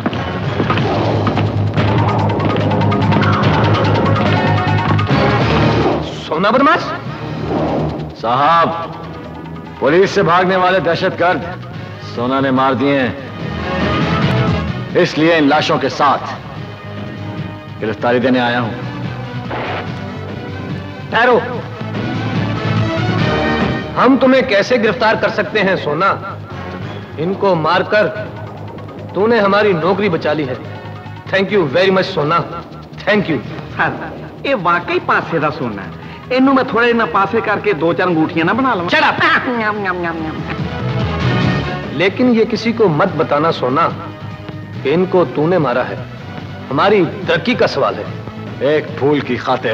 सोना बदमाश साहब, पुलिस से भागने वाले दहशतगर्द सोना ने मार दिए हैं, इसलिए इन लाशों के साथ गिरफ्तारी देने आया हूं। ठहरो, हम तुम्हें कैसे गिरफ्तार कर सकते हैं सोना? इनको मारकर तूने हमारी नौकरी बचा ली है। Thank you very much Sona, thank you. Sir, ये वाकई पासे दा सोना है। इनू मैं थोड़े ना पासे करके दो चार अंगूठियां ना बना लूं। Shut up! लेकिन ये किसी को मत बताना सोना कि इनको तूने मारा है। हमारी तरक्की का सवाल है। एक फूल की खातिर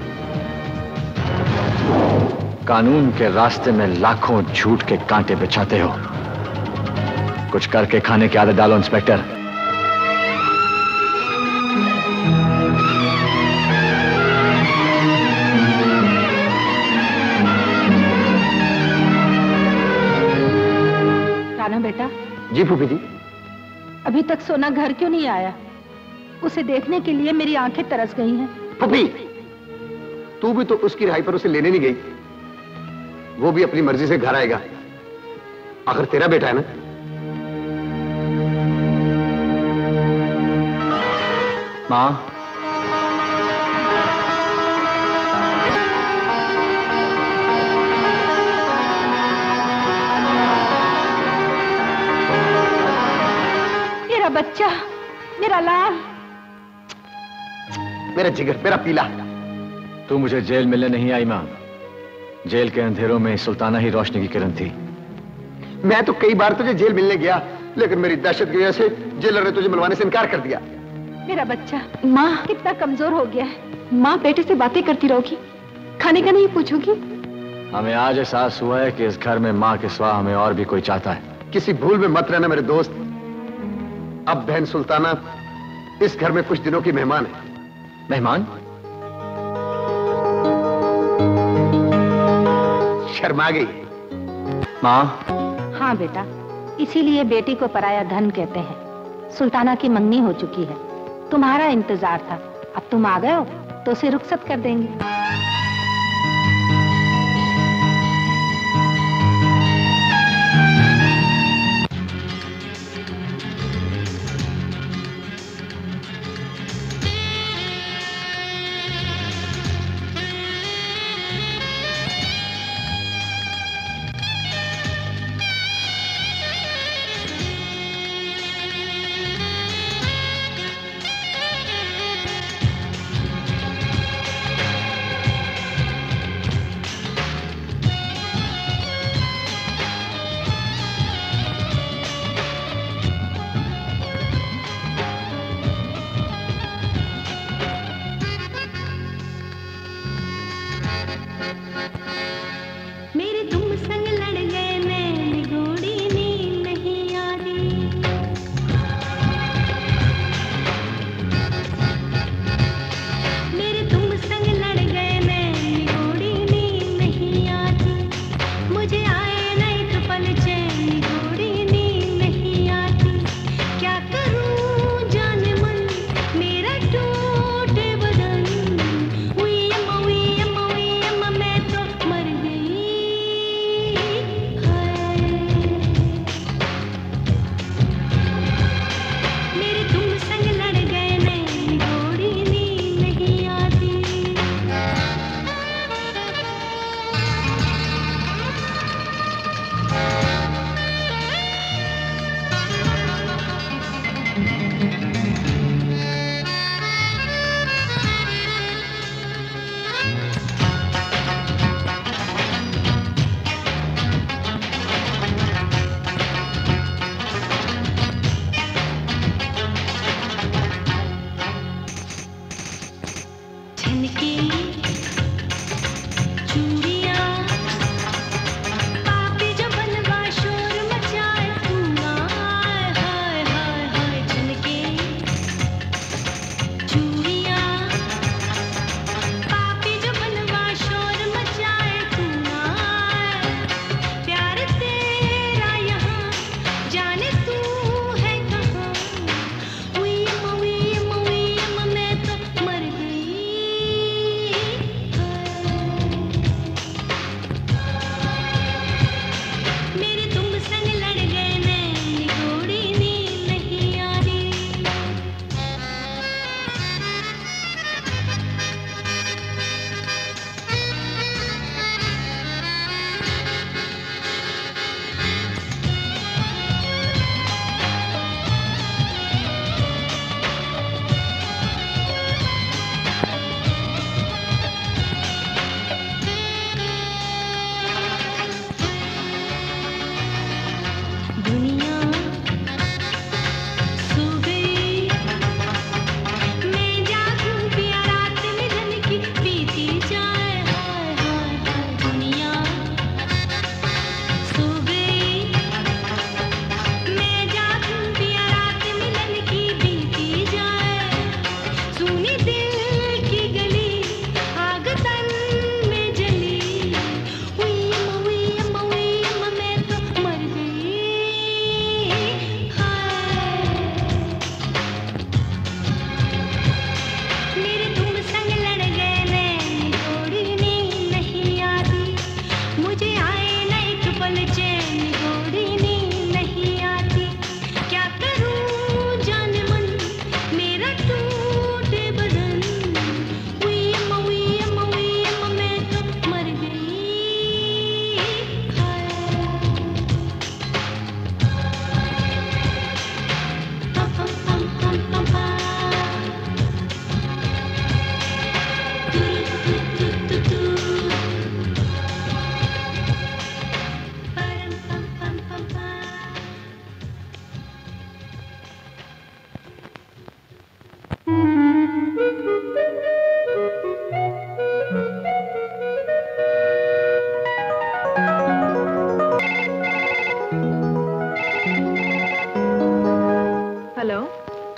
कानून के रास्ते में लाखों झूठ के कांटे बिछाते हो। कुछ करके खाने की आदत डालो इंस्पेक्टर। राना बेटा। जी फूफी जी। अभी तक सोना घर क्यों नहीं आया? उसे देखने के लिए मेरी आंखें तरस गई हैं। फूफी, तू भी तो उसकी रिहाई पर उसे लेने नहीं गई। वो भी अपनी मर्जी से घर आएगा, आखिर तेरा बेटा है ना। मां, मेरा बच्चा, मेरा लाल, मेरा जिगर, मेरा पीला। तू मुझे जेल मिलने नहीं आई मां। जेल के अंधेरों में सुल्ताना ही रोशनी की किरण थी। मैं तो कई बार तुझे जेल मिलने गया, लेकिन मेरी दहशत की वजह से जेलर ने तुझे मिलवाने से इनकार कर दिया। मेरा बच्चा माँ कितना कमजोर हो गया है। माँ बेटे से बातें करती रहोगी, खाने का नहीं पूछोगी? हमें आज एहसास हुआ है कि इस घर में माँ के सिवा हमें और भी कोई चाहता है। किसी भूल में मत रहना मेरे दोस्त। अब बहन सुल्ताना इस घर में कुछ दिनों की मेहमान है। मेहमान? शर्मा गई माँ। हाँ बेटा, इसीलिए बेटी को पराया धन कहते हैं। सुल्ताना की मंगनी हो चुकी है, तुम्हारा इंतजार था। अब तुम आ गए हो तो उसे रुखसत कर देंगे।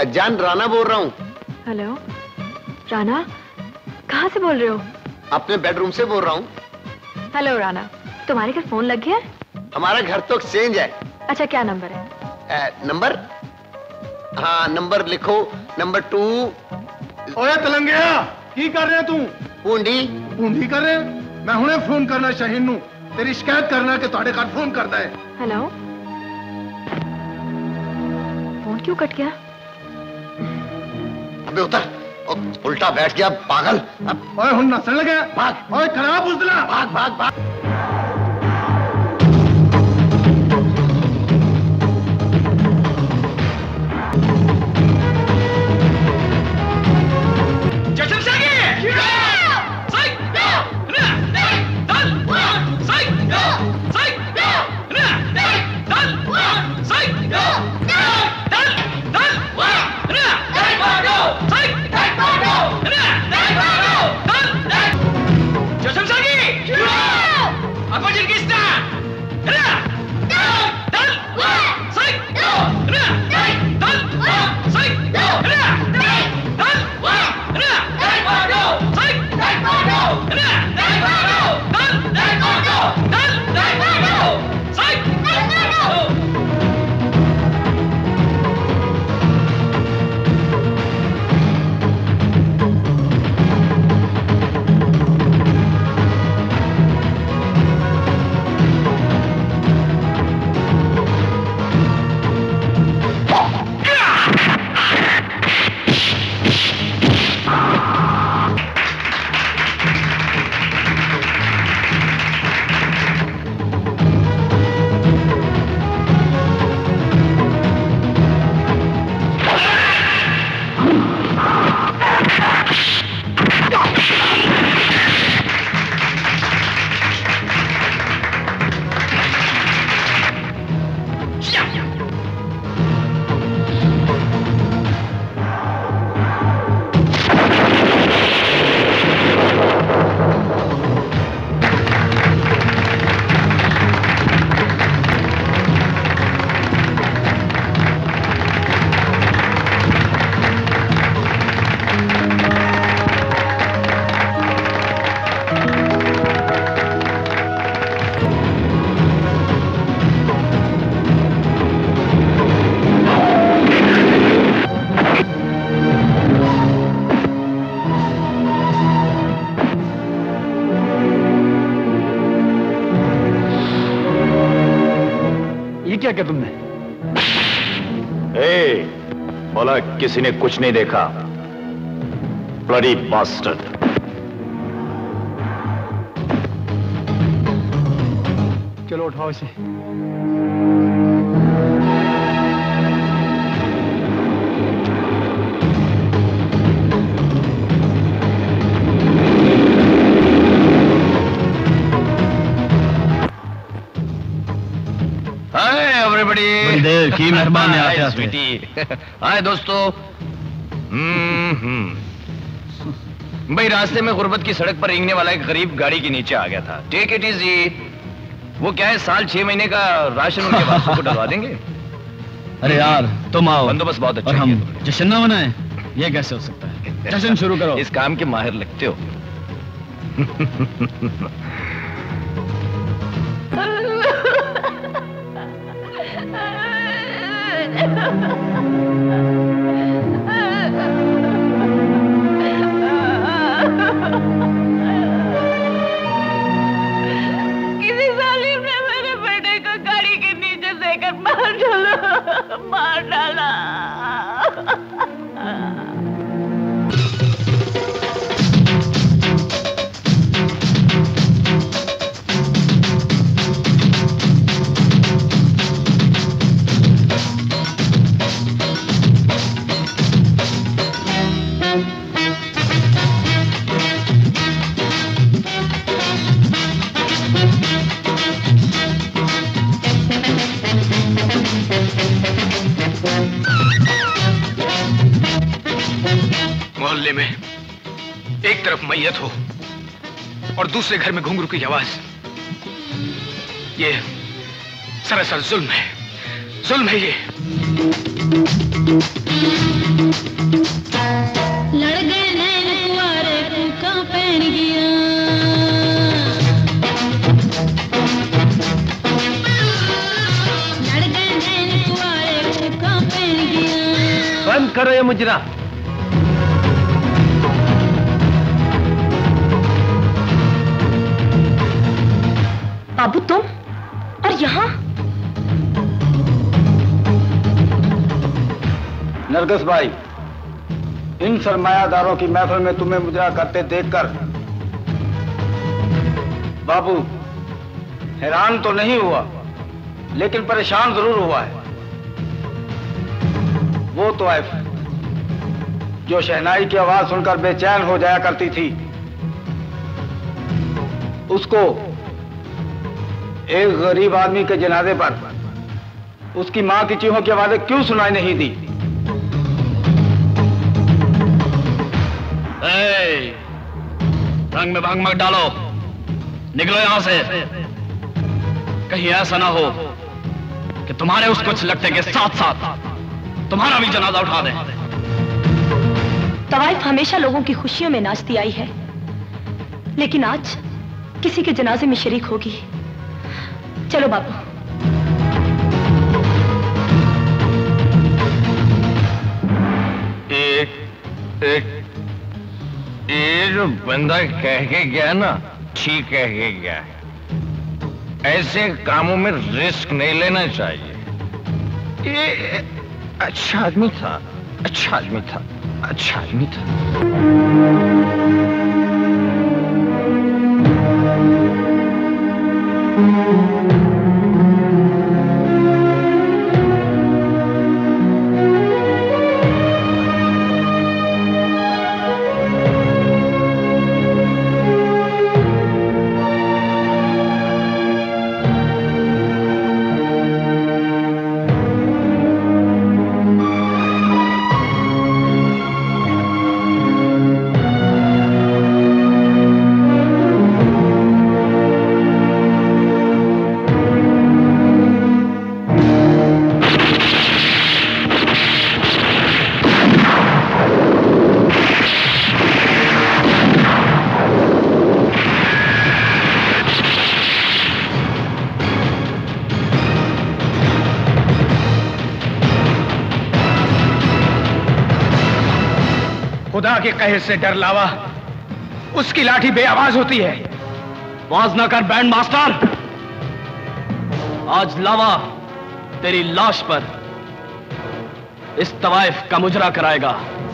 जान राणा बोल रहा हूँ। हेलो राणा, कहाँ से बोल रहे हो? अपने बेडरूम से बोल रहा हूँ। हेलो राणा, तुम्हारे घर फोन लग गया? हमारा घर तो एक्सचेंज है। अच्छा, क्या नंबर है? ए, नंबर हाँ नंबर लिखो, नंबर टू। ओए तलंगिया, की कर रहे तू? पूंडी पूंडी कर रहे? मैं हुणे फोन करना शाहीन नू, तेरी शिकायत करना कि ਤੁਹਾਡੇ घर फोन करता है। हेलो, फोन क्यों कट गया? अबे उतर, उल्टा बैठ गया पागल। ओए हुन नसन लगा, भाग। ओए खराब उजला, भाग भाग भाग। क्या क्या तुमने? ए, बोला किसी ने कुछ नहीं देखा। Bloody bastard. चलो उठाओ इसे। बड़ी देर की मेहरबान आते स्वीटी। हाय दोस्तों। हम्म भाई, रास्ते में गुर्बत की सड़क पर रेंगने वाला एक गरीब गाड़ी के नीचे आ गया था। Take it easy. वो क्या है, साल छह महीने का राशन उनके पास को डलवा देंगे। अरे यार तुम आओ, बंदोबस्त बहुत अच्छा और हम जश्न ना मनाएं, ये कैसे हो सकता है? जश्न शुरू करो। इस काम के माहिर लगते हो। किसी जालिम ने मेरे बेटे को गाड़ी के नीचे देकर मार डाला, मार डाला। मोहल्ले में एक तरफ मैयत हो और दूसरे घर में घुंघरू की आवाज, ये सरासर जुल्म है, जुल्म है ये। लड़ गए नैन कुआरे कूका पैन गया लड़ गए नैन कुआरे कूका पैन गया। बंद करो ये मुजरा। बाबू तुम और यहाँ? नरगिस भाई, इन सरमायादारों की महफिल में तुम्हें मुजरा करते देखकर बाबू हैरान तो नहीं हुआ, लेकिन परेशान जरूर हुआ है। वो तो आइफ जो शहनाई की आवाज सुनकर बेचैन हो जाया करती थी, उसको एक गरीब आदमी के जनाजे पर उसकी मां की चीखों की आवाजें क्यों सुनाई नहीं दी? ए, रंग में भंग मत डालो, निकलो यहां से। कहीं ऐसा ना हो कि तुम्हारे उस कुछ लगते के साथ साथ तुम्हारा भी जनाजा उठा दें। तवाइफ हमेशा लोगों की खुशियों में नाचती आई है, लेकिन आज किसी के जनाजे में शरीक होगी। चलो बाबू। एक एक ये जो बंदा कह के गया ना, ठीक कह के गया है। ऐसे कामों में रिस्क नहीं लेना चाहिए। ये अच्छा आदमी था, अच्छा आदमी था, अच्छा आदमी था। खुदा के कहे से डर लावा, उसकी लाठी बेआवाज होती है। आवाज ना कर बैंड मास्टर। आज लावा तेरी लाश पर इस तवाइफ का मुजरा कराएगा।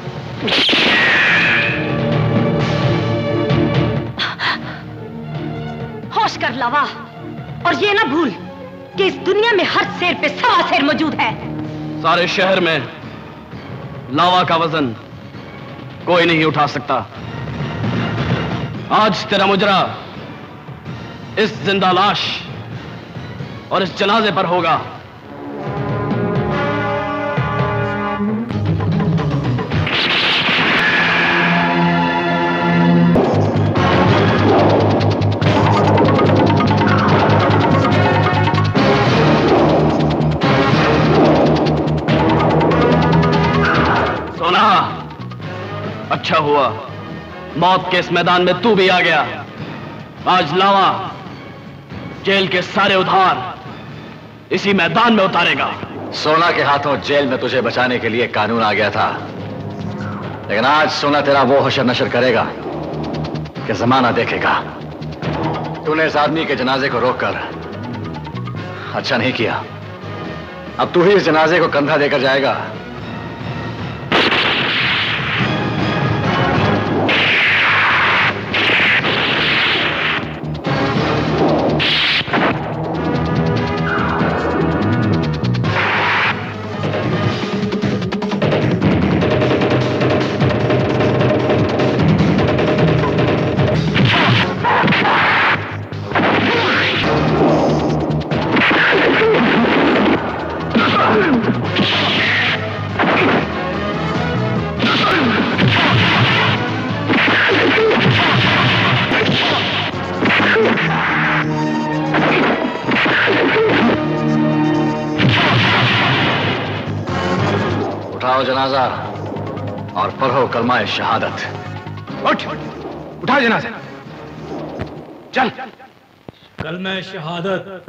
होश कर लावा, और ये ना भूल कि इस दुनिया में हर शेर पे सवा शेर मौजूद है। सारे शहर में लावा का वजन कोई नहीं उठा सकता। आज तेरा मुजरा इस जिंदा लाश और इस जनाजे पर होगा। सोना, अच्छा हुआ मौत के इस मैदान में तू भी आ गया। आज लावा जेल के सारे उधार इसी मैदान में उतारेगा। सोना के हाथों जेल में तुझे बचाने के लिए कानून आ गया था, लेकिन आज सोना तेरा वो हशर नशर करेगा कि जमाना देखेगा। तूने इस आदमी के जनाजे को रोककर अच्छा नहीं किया। अब तू ही इस जनाजे को कंधा देकर जाएगा। उठाओ जनाजा। और पढ़ो कलमा शहादत। उठ, उठा जनाजा। चल। कलमा शहादत।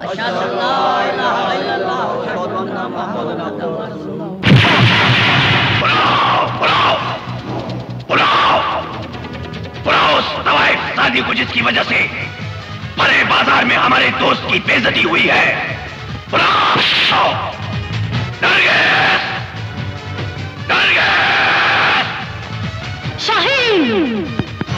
शादी को जिसकी वजह से भरे बाजार में हमारे दोस्त की बेइज्जती हुई है। नरगिस! नरगिस! शाहीन!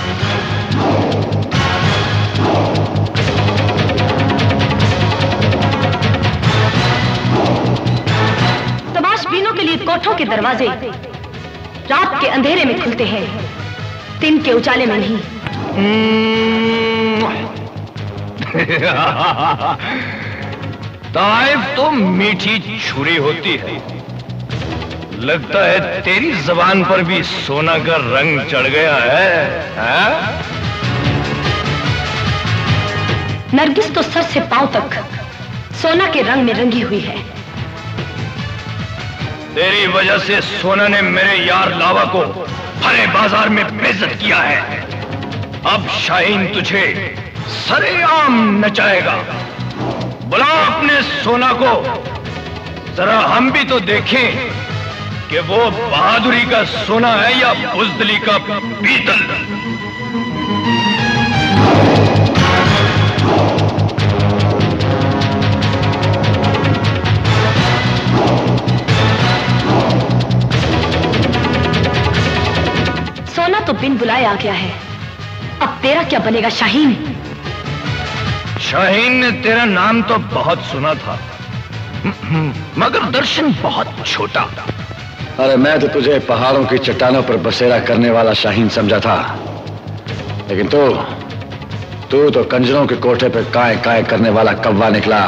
तमाशबीनों के लिए कोठों के दरवाजे रात के अंधेरे में खुलते हैं, दिन के उजाले में नहीं। ताइफ तो मीठी छुरी होती है। लगता है तेरी जबान पर भी सोना का रंग चढ़ गया है, है? नरगिस तो सर से पांव तक सोना के रंग में रंगी हुई है। तेरी वजह से सोना ने मेरे यार लावा को भरे बाजार में बेइज्जत किया है। अब शाहीन तुझे सरेआम नचाएगा। बुला अपने सोना को, जरा हम भी तो देखें कि वो बहादुरी का सोना है या बुज़दिली का पीतल। सोना तो बिन बुलाए आ गया है, अब तेरा क्या बनेगा शाहीन? शाहीन ने तेरा नाम तो बहुत सुना था, मगर दर्शन बहुत छोटा। अरे मैं तो तुझे पहाड़ों की चट्टानों पर बसेरा करने वाला शाहीन समझा था, लेकिन तू तू तो कंजरों के कोठे पर काय काय करने वाला कौवा निकला।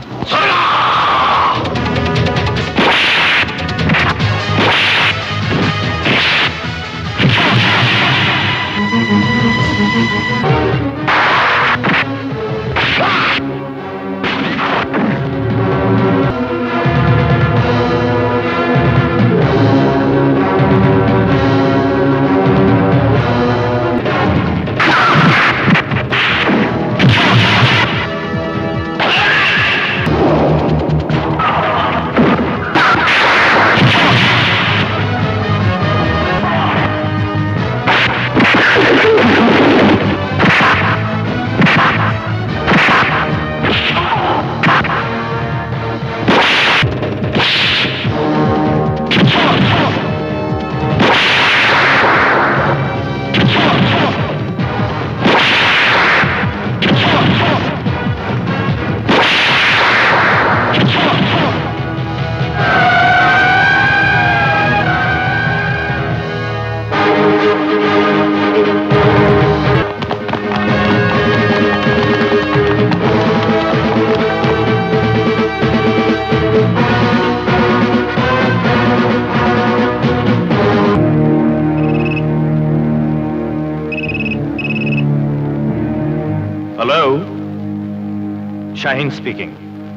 Shaheen speaking.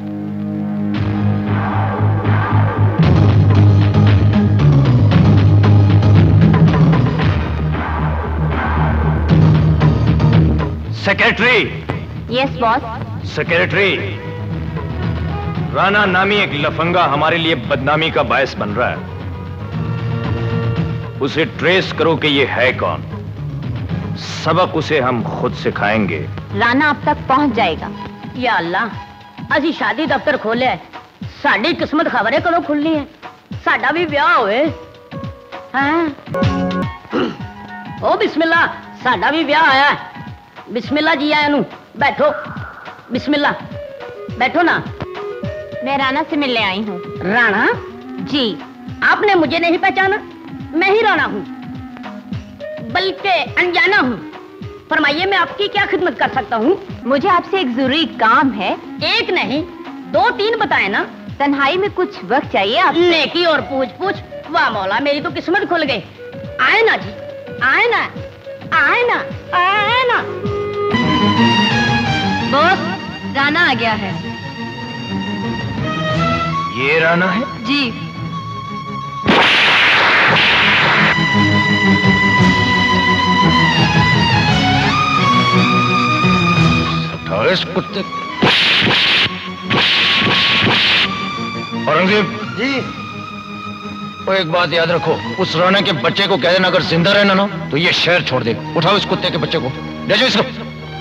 Secretary. Yes boss. Secretary, Rana नामी एक लफंगा हमारे लिए बदनामी का बायस बन रहा है। उसे ट्रेस करो कि ये है कौन। सबक उसे हम खुद सिखाएंगे। राना अब तक पहुंच जाएगा। या अल्लाह, अजी शादी दफ्तर खोलिया, साडी किस्मत खबरे कदों खुलनी है। साडा भी ब्याह होवे। हैं? ओ बिस्मिल्लाह, साडा भी ब्याह आया है। बिस्मिल्लाह जी आया नू, बैठो। बिस्मिल्लाह, बैठो ना। मैं राणा से मिलने आई हूँ। राणा जी। आपने मुझे नहीं पहचाना? मैं ही राणा हूँ, बल्कि अनजाना हूँ। फरमाइए, मैं आपकी क्या खिदमत कर सकता हूँ? मुझे आपसे एक जरूरी काम है। एक नहीं, दो तीन बताए ना। तन्हाई में कुछ वक्त चाहिए आप। नेकी और पूछ पूछ, वाह मौला, मेरी तो किस्मत खुल गई। आए ना जी, आए ना, आए ना, आए ना। बॉस, राना आ गया है। ये राना है? जी। इस कुत्ते औरंगजेब जी, वो एक बात याद रखो, उस राणा के बच्चे को कह देना अगर जिंदा रहना ना तो ये शहर छोड़ देगा। उठाओ इस कुत्ते के बच्चे को, ले जाओ इसको।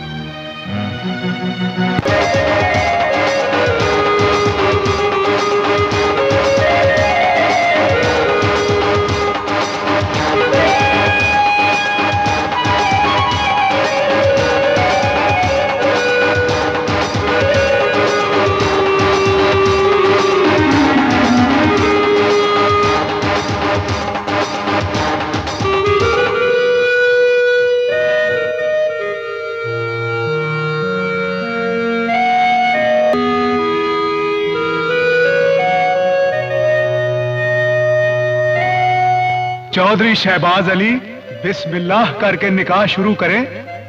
चौधरी शहबाज अली, बिस्मिल्लाह करके निकाह शुरू करें।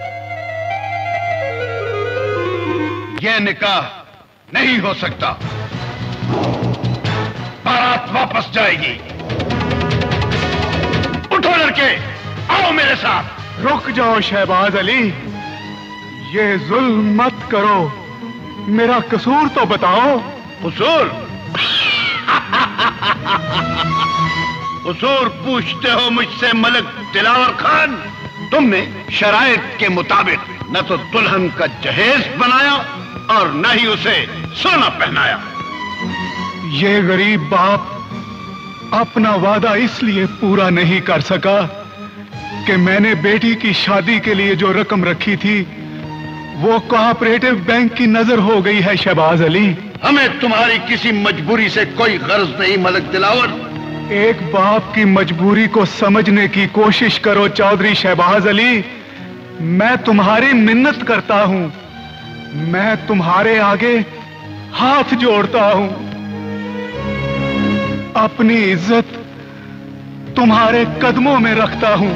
यह निकाह नहीं हो सकता। बारात वापस जाएगी। उठो लड़के, आओ मेरे साथ। रुक जाओ शहबाज अली, ये जुल्म मत करो, मेरा कसूर तो बताओ। कसूर? कसूर पूछते हो मुझसे मलिक दिलावर खान? तुमने शराइत के मुताबिक न तो दुल्हन का जहेज बनाया और न ही उसे सोना पहनाया। ये गरीब बाप अपना वादा इसलिए पूरा नहीं कर सका कि मैंने बेटी की शादी के लिए जो रकम रखी थी वो कोऑपरेटिव बैंक की नजर हो गई है शहबाज अली। हमें तुम्हारी किसी मजबूरी से कोई गर्ज नहीं मलिक दिलावर। एक बाप की मजबूरी को समझने की कोशिश करो चौधरी शहबाज अली। मैं तुम्हारी मिन्नत करता हूं, मैं तुम्हारे आगे हाथ जोड़ता हूं। अपनी इज्जत तुम्हारे कदमों में रखता हूं।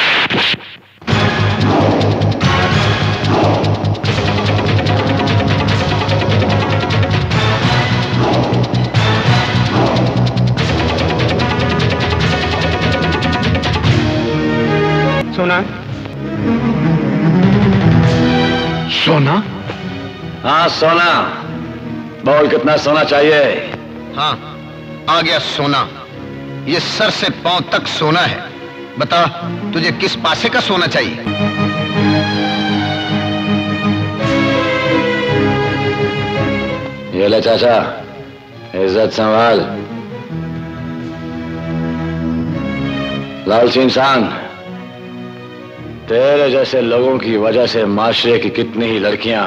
सोना? सोना? हाँ सोना। बोल कितना सोना चाहिए? हाँ आ गया सोना। ये सर से पांव तक सोना है। बता तुझे किस पासे का सोना चाहिए? ये ले चाचा, इज्जत संभाल। लालची इंसान, तेरे जैसे लोगों की वजह से माशरे की कितनी ही लड़कियां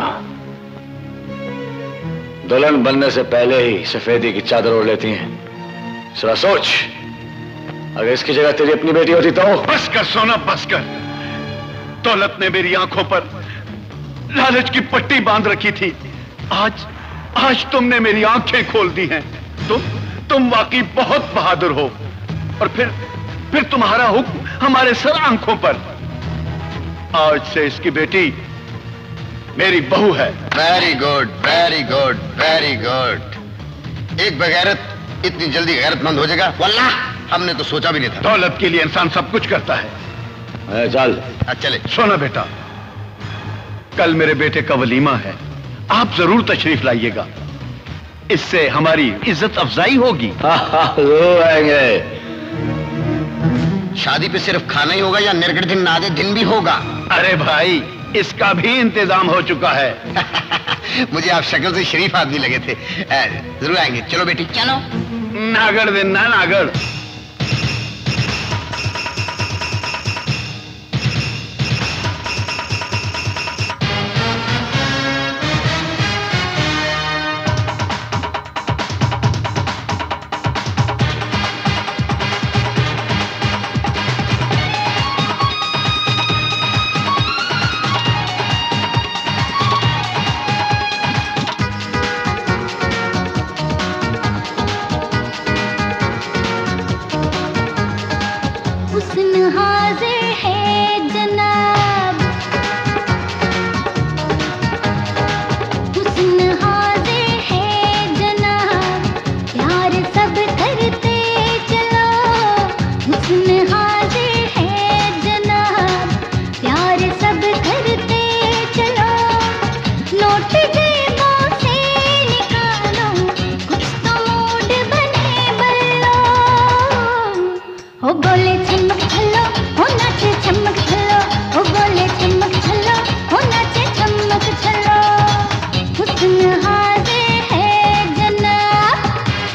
दुल्हन बनने से पहले ही सफेदी की चादर ओढ़ लेती हैं। जरा सोच, अगर इसकी जगह तेरी अपनी बेटी होती तो? बस कर सोना, बस कर। दौलत ने मेरी आंखों पर लालच की पट्टी बांध रखी थी। आज आज तुमने मेरी आंखें खोल दी हैं। तुम तुम वाकई बहुत बहादुर हो। और फिर फिर तुम्हारा हुक्म हमारे सर आंखों पर। आज से इसकी बेटी मेरी बहू है। Very good, very good, very good. एक बगैरत इतनी जल्दी गैरतमंद हो जाएगा, वल्लाह हमने तो सोचा भी नहीं था। दौलत के लिए इंसान सब कुछ करता है। चल चले। सोना बेटा, कल मेरे बेटे का वलीमा है, आप जरूर तशरीफ लाइएगा। इससे हमारी इज्जत अफजाई होगी। जरूर आएंगे। शादी पे सिर्फ खाना ही होगा या निर्गढ़ दिन नादे दिन भी होगा? अरे भाई, इसका भी इंतजाम हो चुका है। मुझे आप शक्ल से शरीफ आदमी लगे थे। जरूर आएंगे। चलो बेटी चलो। नागड़ दिन ना नागड़। हाजिर है बोले चमक छल्लो हो नाचे चमक छल्लो ओ बोले चमक छल्लो हो नाचे चमक छल्लो हुस्न हाजिर है जनाब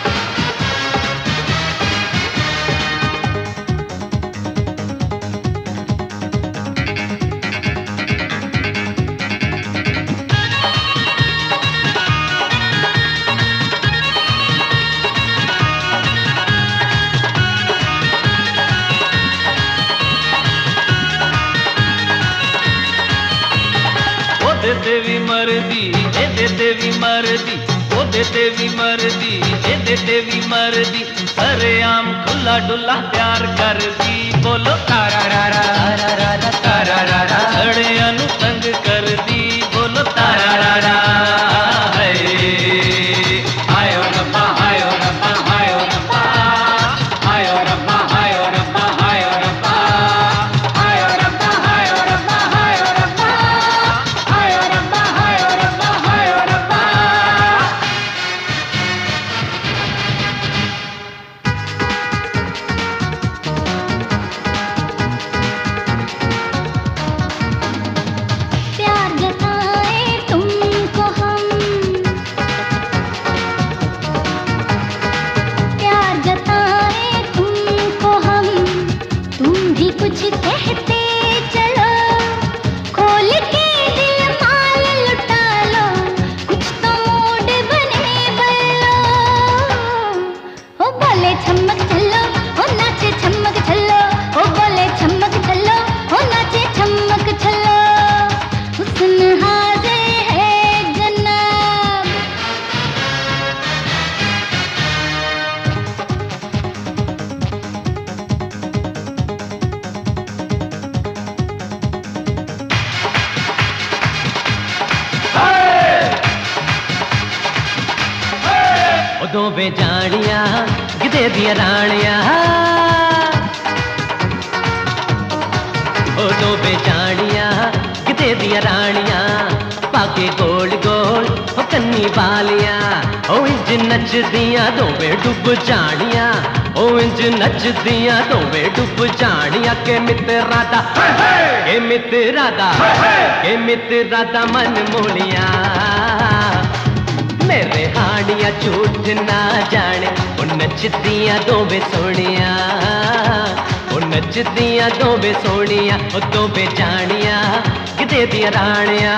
देवी मर्दी ए दे देवी मर्दी ओ दे देवी मर्दी ए दे देवी मर्दी सरेआम खुला डुला प्यार कर दी बोलो तारा रारा तारा तारा रारा अड़े अनु तंग कर दी बोलो तारा रारा आयो रब्बा आयो रब्बा आयो रब्बा आयो रब्बा आयो रब्बा आयो रब्बा आयो रब्बा आयो रब्बा आयो रब्बा आयो रब्बा आयो रब्बा आयो रब्बा प्यार जताए तुमको हम प्यार जताए तुमको हम तुम भी कुछ कहते चलो खोल के दिल माल लुटा लो कुछ तो मूड बने बल्लो ओ बोले चमक चलो ओ नाचे चमक चलो ओ बोले चमक चलो ओ नाचे चमक चलो हुस्न हाजिर है जनाब ओ दो बेजानियां गिदे दिया रानियां ओ दो बेजानियां गिदे दिया रानियां पाके गोल गोल ओ कन्नी बालियां ओ इंज नच दिया दोवे डुब जानियां ओ इंज नच दिया दोवे डुब जानियां के मित्रा दा के मित्रा दा के मित्रा दा मन मोलियां मेरे हानिया झूठ ना जाने ओ नचदियां दोवे सोनिया ओ नचदियां दोवे सोनिया ओ दोवे जानिया किते दिया रानिया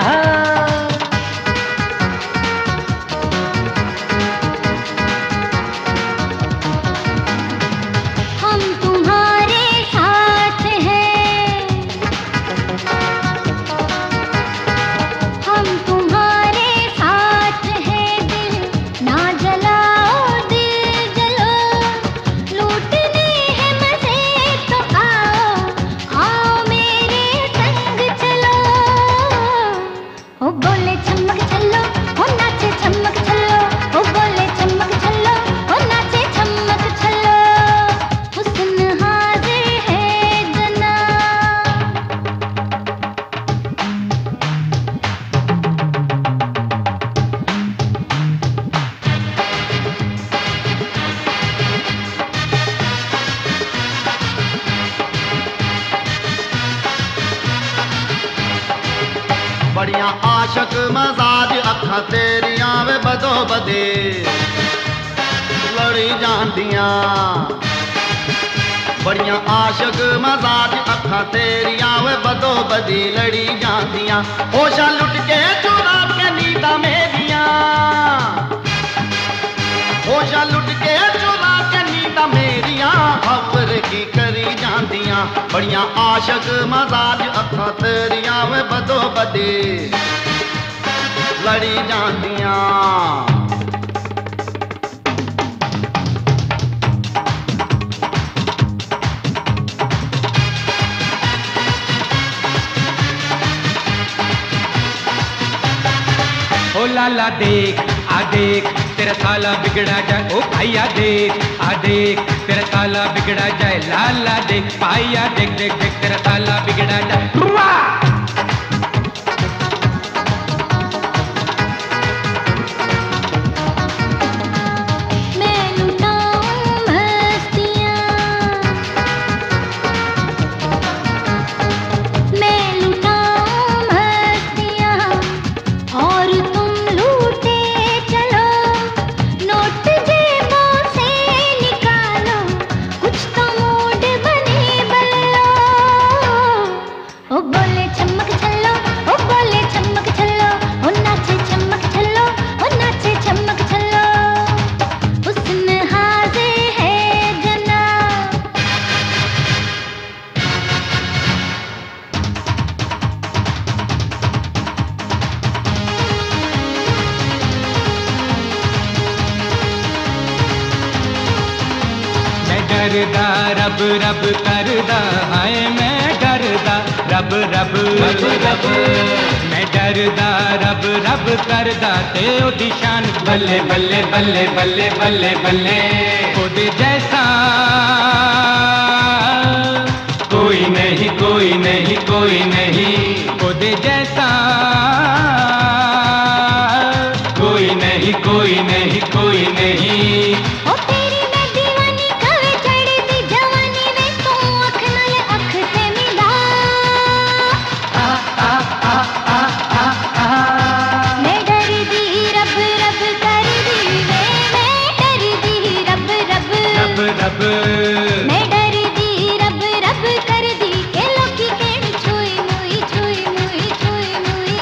हम तुम्हारे साथ हैं हम तुम्हारे साथ हैं दिल ना जलाओ दिल जलो लूटने हैं मजे तो आओ आओ मेरे संग चलो ओ बोले चमक चलो ओ नाचे चमक चलो ओ बोले चमक चलो ओ नाचे चमक चलो हुस्न हाजिर है जनाब बड़िया आशक मजाज अखा तेरियां वे बदो बदे लड़ी जांदियां बड़िया आशक मजाज अखा तेरियां वे बदो बदी लड़ी जांदियां होशा लुट के चुरा के नींदा मेरियां होशा लुट के चुरा के नींदा मेरियां खबर की करी जांदियां बड़िया आशक मजाज अखा तेरियां वे बदो बदी लड़ी जांदियां ओ लाला देख आ देख तेरा साला बिगड़ा जाए ओ भैया देख आ देख तेरा साला बिगड़ा जाए लाला देख भैया देख देख देख तेरा साला बिगड़ा जाए मैं लुटाऊं मस्तियाँ डरदा रब रब करदा हाय मैं डरदा रब रब रब रब मैं डरदा रब रब करदा ते ओदी शान बल्ले बल्ले बल्ले बल्ले बल्ले बल्ले ओदे जैसा कोई नहीं कोई नहीं कोई नहीं ओदे जैसा कोई नहीं कोई नहीं कोई नहीं ओ तेरी मैं दीवानी कवे चढ़ी दी जवानी वे तू अख नाल अख ते मिला आ आ आ आ आ आ मैं डरी दी रब रब कर दी वे मैं डरी दी रब रब रब रब मैं डरी दी रब रब कर दी के लोकी कहण छुई मुई छुई मुई छुई मुई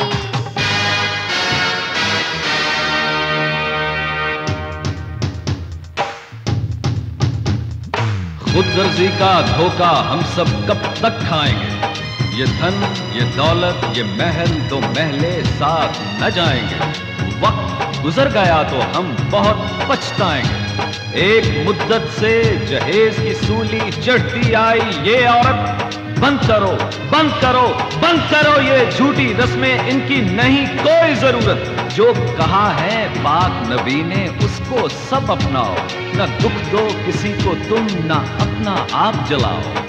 खुदगर्जी का धोखा हम सब कब तक खाएंगे? ये धन, ये दौलत, ये महल दो महले साथ न जाएंगे। वक्त गुजर गया तो हम बहुत पछताएंगे। एक मुद्दत से जहेज की सूली चढ़ती आई ये औरत। बंद करो, बंद करो, बंद करो ये झूठी रस्में, इनकी नहीं कोई जरूरत। जो कहा है पाक नबी ने उसको सब अपनाओ। न दुख दो किसी को तुम, न अपना आप जलाओ।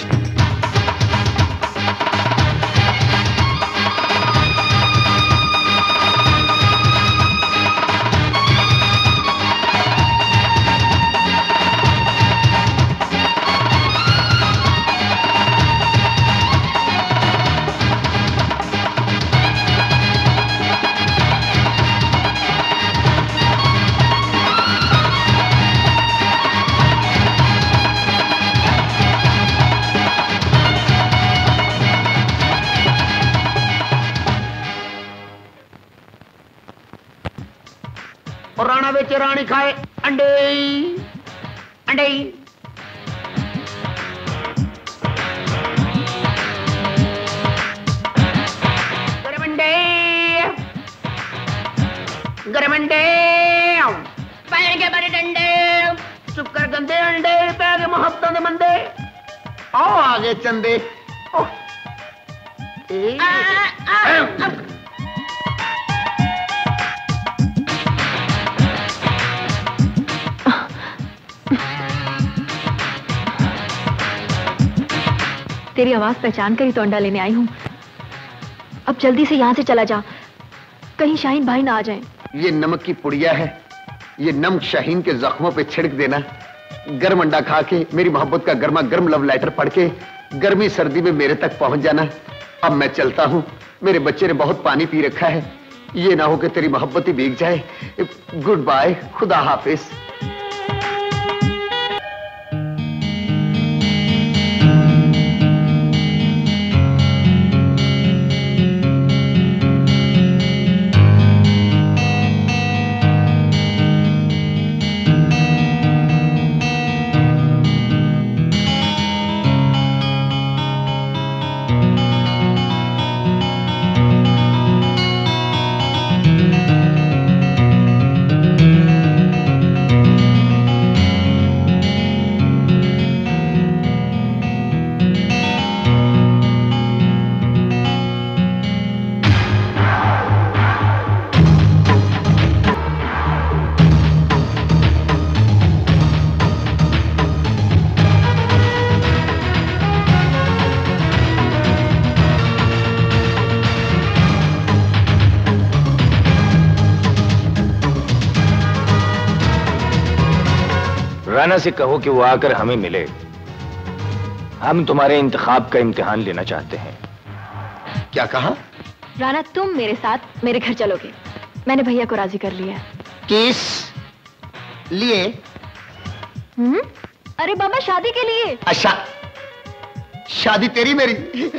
और राणा बेचे रानी खाए अंडे अंडे गरम अंडे गरम अंडे पैर के बड़े डंडे चुप कर गंदे अंडे पैर मोहब्बत दे मंदे आओ आगे चंदे ओ, ए, आ, आ, आ, आ, तेरी आवाज पहचान कर ही तो अंडा लेने आई हूँ। अब जल्दी से यहाँ से चला जा, कहीं शाहीन भाई ना आ जाएं। ये नमक की पुड़िया है, ये नमक शाहीन के जख्मों पे छिड़क देना। गर्म अंडा खा के मेरी मोहब्बत का गर्मा गर्म लव लेटर पढ़ के गर्मी सर्दी में मेरे तक पहुंच जाना। अब मैं चलता हूँ, मेरे बच्चे ने बहुत पानी पी रखा है, ये ना हो कि तेरी मोहब्बत ही भीग जाए। गुड बाय, खुदा हाफिज। राना से कहो कि वो आकर हमें मिले। हम तुम्हारे इंतखाब का इम्तिहान लेना चाहते हैं। क्या कहा? राना तुम मेरे साथ मेरे घर चलोगे। मैंने भैया को राजी कर लिया है। किस लिए? हम्म? अरे बाबा शादी के लिए। अच्छा, शादी तेरी मेरी?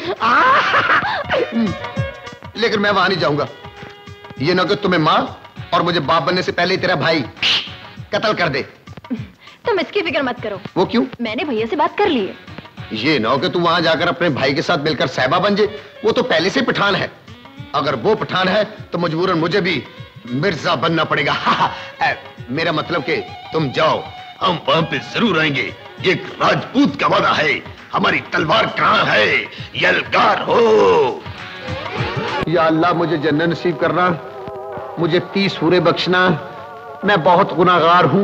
लेकिन मैं वहां नहीं जाऊंगा। ये ना कि तुम्हें माँ और मुझे बाप बनने से पहले ही तेरा भाई कत्ल कर दे। तुम इसकी फिक्र मत करो। वो क्यों? मैंने भैया से बात कर ली है। ये ना हो कि तू वहां जाकर अपने भाई के साथ मिलकर साहिबा बन जाए। वो तो पहले से पठान है। अगर वो पठान है तो मजबूरन मुझे भी मिर्जा बनना पड़ेगा। मेरा मतलब कि तुम जाओ, हम वहां पे जरूर आएंगे। ये एक राजपूत का वादा है। हमारी तलवार कहाँ है? यलगार हो। या अल्लाह मुझे जन्नत नसीब करना, मुझे तीस सूरे बख्शना, मैं बहुत गुनाहगार हूं।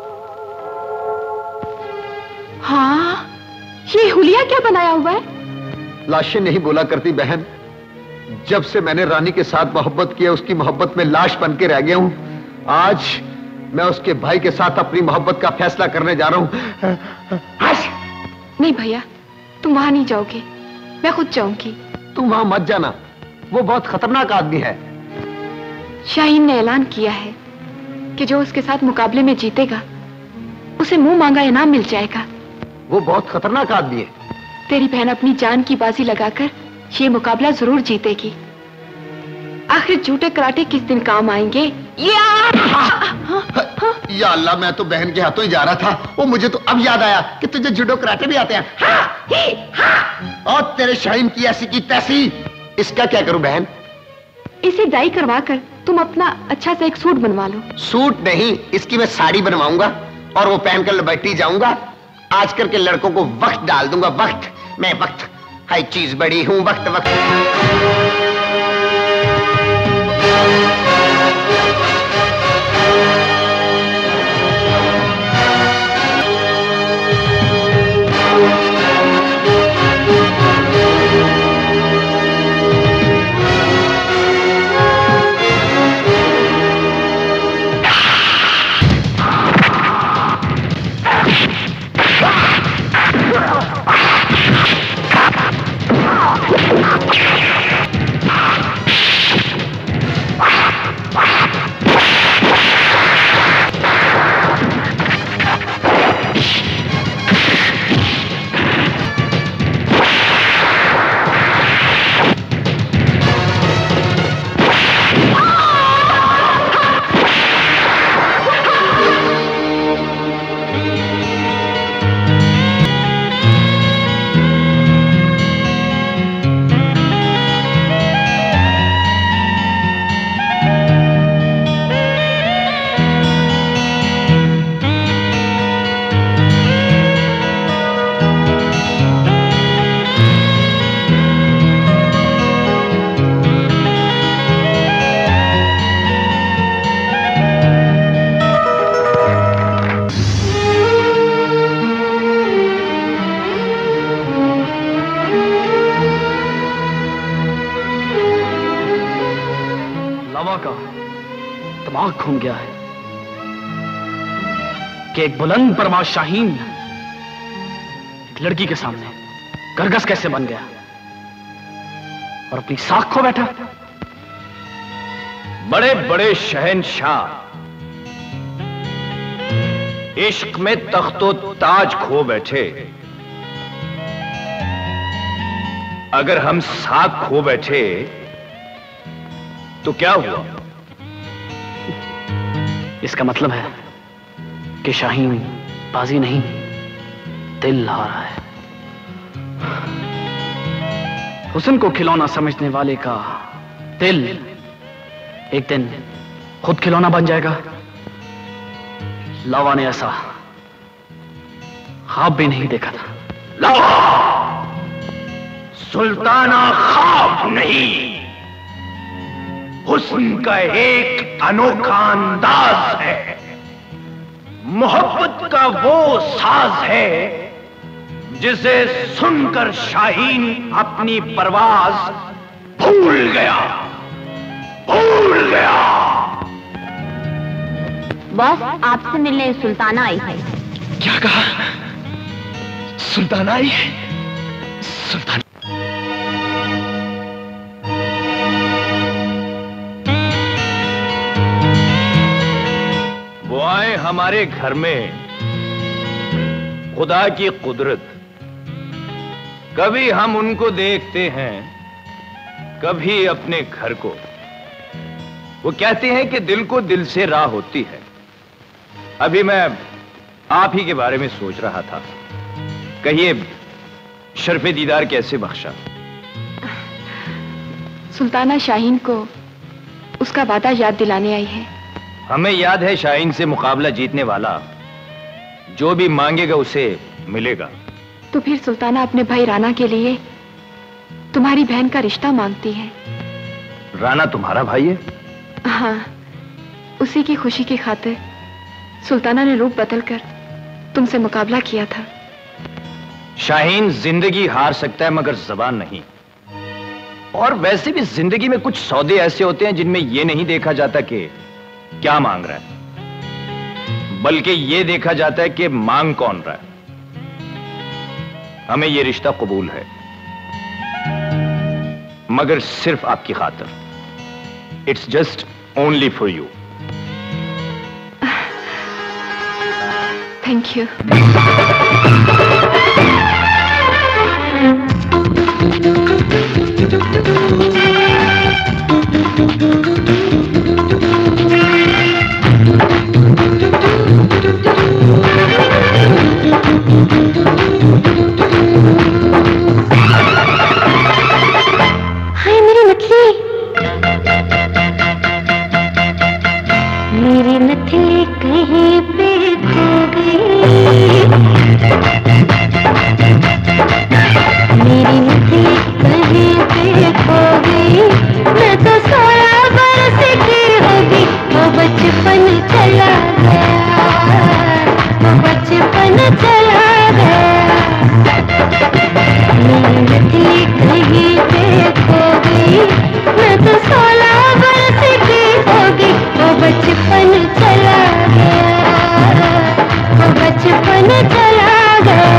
हाँ, ये हुलिया क्या बनाया हुआ है? लाशें नहीं बोला करती बहन। जब से मैंने रानी के साथ मोहब्बत किया, उसकी मोहब्बत में लाश बन के रह गया हूं। आज मैं उसके भाई के साथ अपनी मोहब्बत का फैसला करने जा रहा हूं। नहीं भैया, तुम वहां नहीं जाओगे, मैं खुद जाऊंगी। तुम वहां मत जाना, वो बहुत खतरनाक आदमी है। शाहीन ने ऐलान किया है कि जो उसके साथ मुकाबले में जीतेगा उसे मुंह मांगा इनाम मिल जाएगा। वो बहुत खतरनाक आदमी है। तेरी बहन अपनी जान की बाजी लगाकर ये मुकाबला जरूर जीतेगी। आखिर झूठे कराटे किस दिन काम आएंगे? या, या अल्लाह, मैं तो बहन के हाथों ही जा रहा था। वो मुझे तो अब याद आया कि तुझे जुडो कराटे भी आते हैं। हाँ, ही, हाँ। और तेरे शाहीन की ऐसी की तैसी। इसका क्या करूं बहन? इसे डाई करवा कर तुम अपना अच्छा सा एक सूट बनवा लो। सूट नहीं, इसकी मैं साड़ी बनवाऊंगा और वो पहनकर लपेटी जाऊंगा। आजकल के लड़कों को वक्त डाल दूंगा। वक्त, मैं वक्त हर चीज बड़ी हूं। वक्त वक्त घूम गया है कि एक बुलंद परवाज़ शाहीन एक लड़की के सामने गरगस कैसे बन गया और अपनी साख खो बैठा। बड़े बड़े शहंशाह इश्क में तख्तो ताज खो बैठे, अगर हम साख खो बैठे तो क्या हुआ? इसका मतलब है कि शाहीन बाजी नहीं दिल हारा है। हुस्न को खिलौना समझने वाले का दिल एक दिन खुद खिलौना बन जाएगा। लावा ने ऐसा ख्वाब भी नहीं देखा था। लावा सुल्ताना ख्वाब नहीं, हुस्न का एक अनोखा अंदाज है, मोहब्बत का वो साज है जिसे सुनकर शाहीन अपनी परवाज भूल गया भूल गया। बॉस, आपसे मिलने सुल्ताना आई है। क्या कहा? सुल्ताना आई है? सुल्ताना वो आए हमारे घर में। खुदा की कुदरत, कभी हम उनको देखते हैं कभी अपने घर को। वो कहते हैं कि दिल को दिल से राह होती है। अभी मैं आप ही के बारे में सोच रहा था, कहिए शर्फे दीदार कैसे बख्शा? सुल्ताना शाहीन को उसका वादा याद दिलाने आई है। हमें याद है शाहीन से मुकाबला जीतने वाला जो भी मांगेगा उसे मिलेगा। तो फिर सुल्ताना अपने भाई राना के लिए तुम्हारी बहन का रिश्ता मांगती है। राना तुम्हारा भाई है? हाँ, उसी की खुशी की खातिर सुल्ताना ने रूप बदलकर तुमसे मुकाबला किया था। शाहीन, जिंदगी हार सकता है मगर जबान नहीं। और वैसे भी जिंदगी में कुछ सौदे ऐसे होते हैं जिनमें यह नहीं देखा जाता कि क्या मांग रहा है, बल्कि यह देखा जाता है कि मांग कौन रहा है। हमें यह रिश्ता कबूल है, मगर सिर्फ आपकी खातिर। It's just only for you. Thank you. हाय मेरी नथली, मेरी नथली कहीं पे खो गई, मेरी नथली कहीं पे खो गई। मैं तो सोलह बरस की होगी, वो बचपन चला गया, वो बचपन चला गया। मेरी नथली कहीं पे खो गई, मैं तो सोलह बरस की होगी, वो बचपन चला गया, वो बचपन चला गया।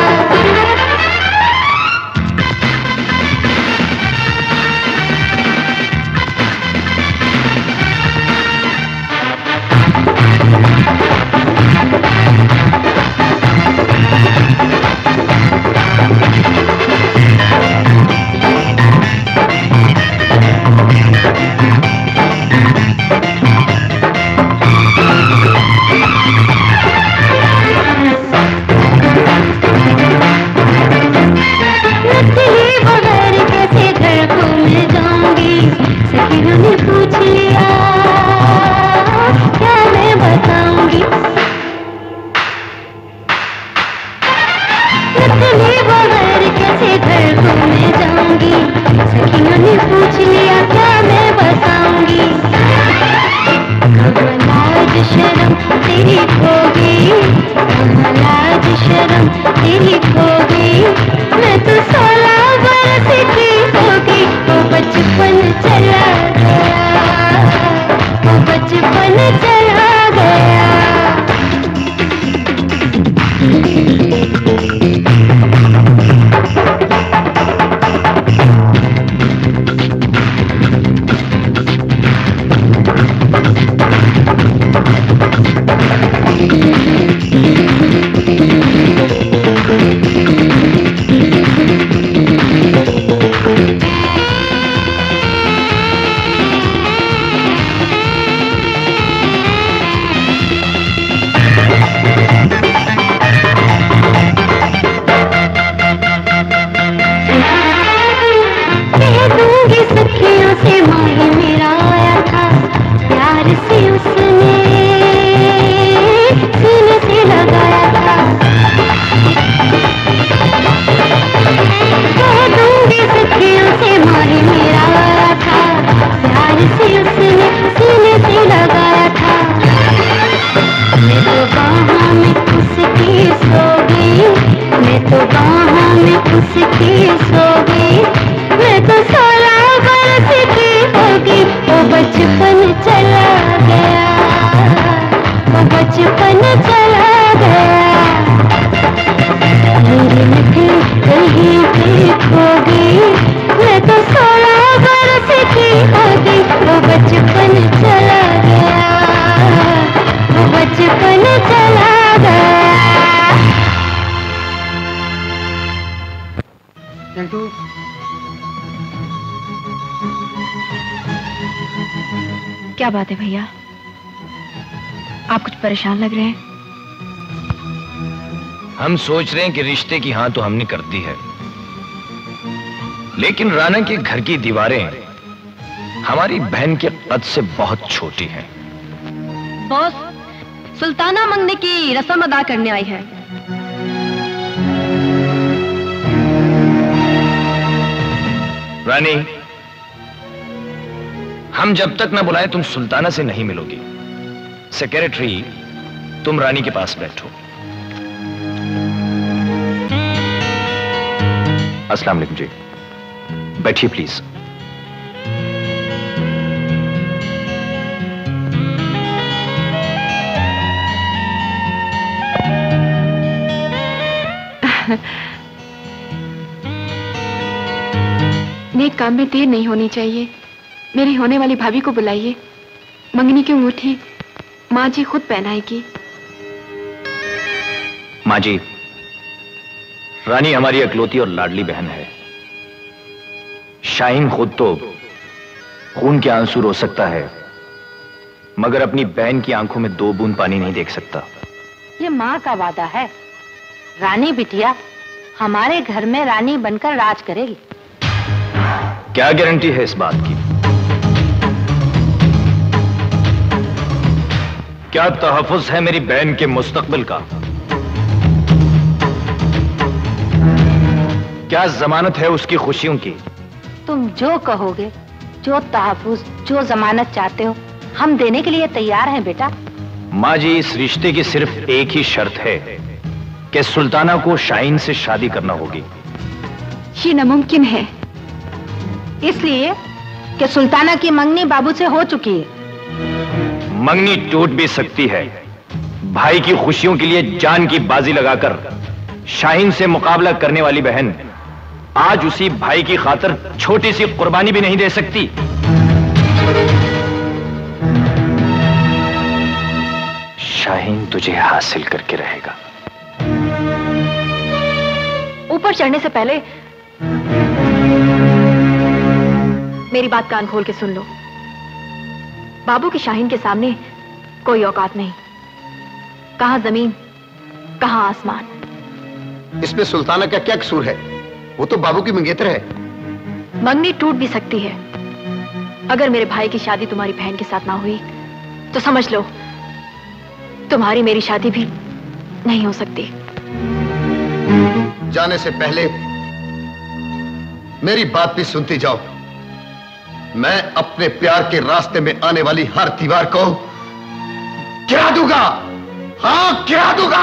क्या बात है भैया, आप कुछ परेशान लग रहे हैं। हम सोच रहे हैं कि रिश्ते की हाँ तो हमने कर दी है, लेकिन राना के घर की दीवारें हमारी बहन के कद से बहुत छोटी हैं। बॉस, सुल्ताना मंगने की रस्म अदा करने आई है। रानी, हम जब तक न बुलाए तुम सुल्ताना से नहीं मिलोगी। सेक्रेटरी, तुम रानी के पास बैठो। अस्सलाम वालेकुम जी। बैठिए प्लीज। नेक काम में देर नहीं होनी चाहिए। मेरी होने वाली भाभी को बुलाइए। मंगनी की अंगूठी माँ जी खुद पहनाएगी। माँ जी, रानी हमारी अकलौती और लाडली बहन है। शाहीन खुद तो खून के आंसू रो सकता है, मगर अपनी बहन की आंखों में दो बूंद पानी नहीं देख सकता। ये माँ का वादा है। रानी बिटिया हमारे घर में रानी बनकर राज करेगी। क्या गारंटी है इस बात की? क्या तहफ़्फ़ुज़ है मेरी बहन के मुस्तकबिल का? क्या जमानत है उसकी खुशियों की? तुम जो कहोगे, जो तहफ़्फ़ुज़, जो जमानत चाहते हो, हम देने के लिए तैयार हैं बेटा। माँ जी, इस रिश्ते की सिर्फ एक ही शर्त है कि सुल्ताना को शाहीन से शादी करना होगी। ये नामुमकिन है। इसलिए कि सुल्ताना की मंगनी बाबू से हो चुकी है। मंगनी टूट भी सकती है। भाई की खुशियों के लिए जान की बाजी लगाकर शाहीन से मुकाबला करने वाली बहन आज उसी भाई की खातिर छोटी सी कुर्बानी भी नहीं दे सकती। शाहीन तुझे हासिल करके रहेगा। ऊपर चढ़ने से पहले मेरी बात कान खोल के सुन लो। बाबू की शाहीन के सामने कोई औकात नहीं। कहां जमीन, कहां आसमान। इसमें सुल्ताना का क्या कसूर है? वो तो बाबू की मंगेतर है। मंगनी टूट भी सकती है। अगर मेरे भाई की शादी तुम्हारी बहन के साथ ना हुई तो समझ लो तुम्हारी मेरी शादी भी नहीं हो सकती। जाने से पहले मेरी बात भी सुनती जाओ। मैं अपने प्यार के रास्ते में आने वाली हर दीवार को गिरा दूंगा। हाँ, गिरा दूंगा।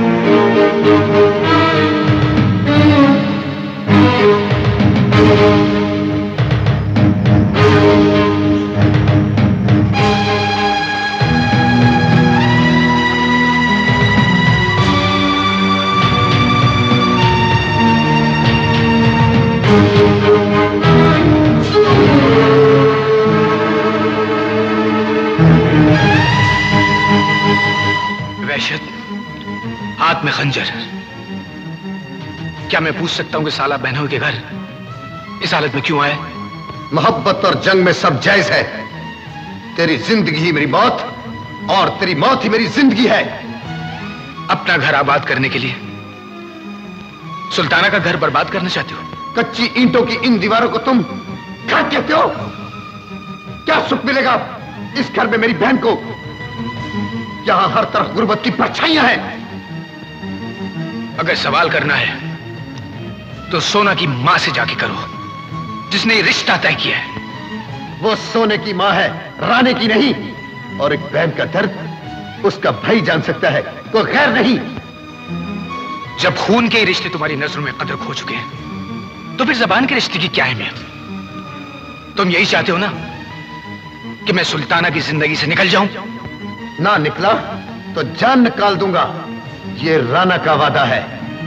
वहशत, हाथ में खंजर। क्या मैं पूछ सकता हूं कि साला बहनों के घर इस हालत में क्यों आए? मोहब्बत और जंग में सब जायज है। तेरी जिंदगी ही मेरी मौत और तेरी मौत ही मेरी जिंदगी है। अपना घर आबाद करने के लिए सुल्ताना का घर बर्बाद करना चाहते हो? कच्ची ईंटों की इन दीवारों को तुम घर कहते हो? क्या सुख मिलेगा इस घर में मेरी बहन को? यहां हर तरफ गुर्बत की परछाइयां हैं। अगर सवाल करना है तो सोना की मां से जाके करो, जिसने ये रिश्ता तय किया है। वो सोने की मां है, रानी की नहीं। और एक बहन का दर्द उसका भाई जान सकता है, कोई गैर नहीं। जब खून के रिश्ते तुम्हारी नजरों में कदर खो चुके हैं तो फिर जबान के रिश्ते की क्या अहमियत? तुम यही चाहते हो ना कि मैं सुल्ताना की जिंदगी से निकल जाऊं? ना निकला तो जान निकाल दूंगा। ये राना का वादा है।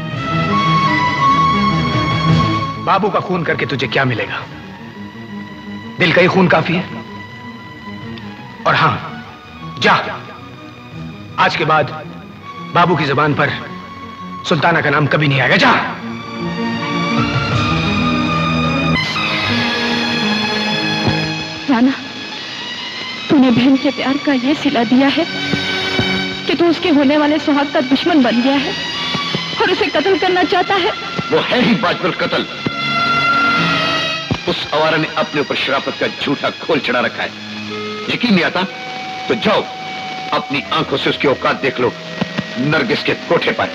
बाबू का खून करके तुझे क्या मिलेगा? दिल का ही खून काफी है। और हां, जा, आज के बाद बाबू की जुबान पर सुल्ताना का नाम कभी नहीं आएगा। जा। राना, तूने बहन के प्यार का यह सिला दिया है कि तू उसके होने वाले सुहाग का दुश्मन बन गया है और उसे कत्ल करना चाहता है। वो है ही बाजबल कत्ल। उस आवारा ने अपने ऊपर शराफत का झूठा खोल चढ़ा रखा है। यकीन नहीं आता तो जाओ अपनी आंखों से उसकी औकात देख लो, नरगिस के कोठे पर।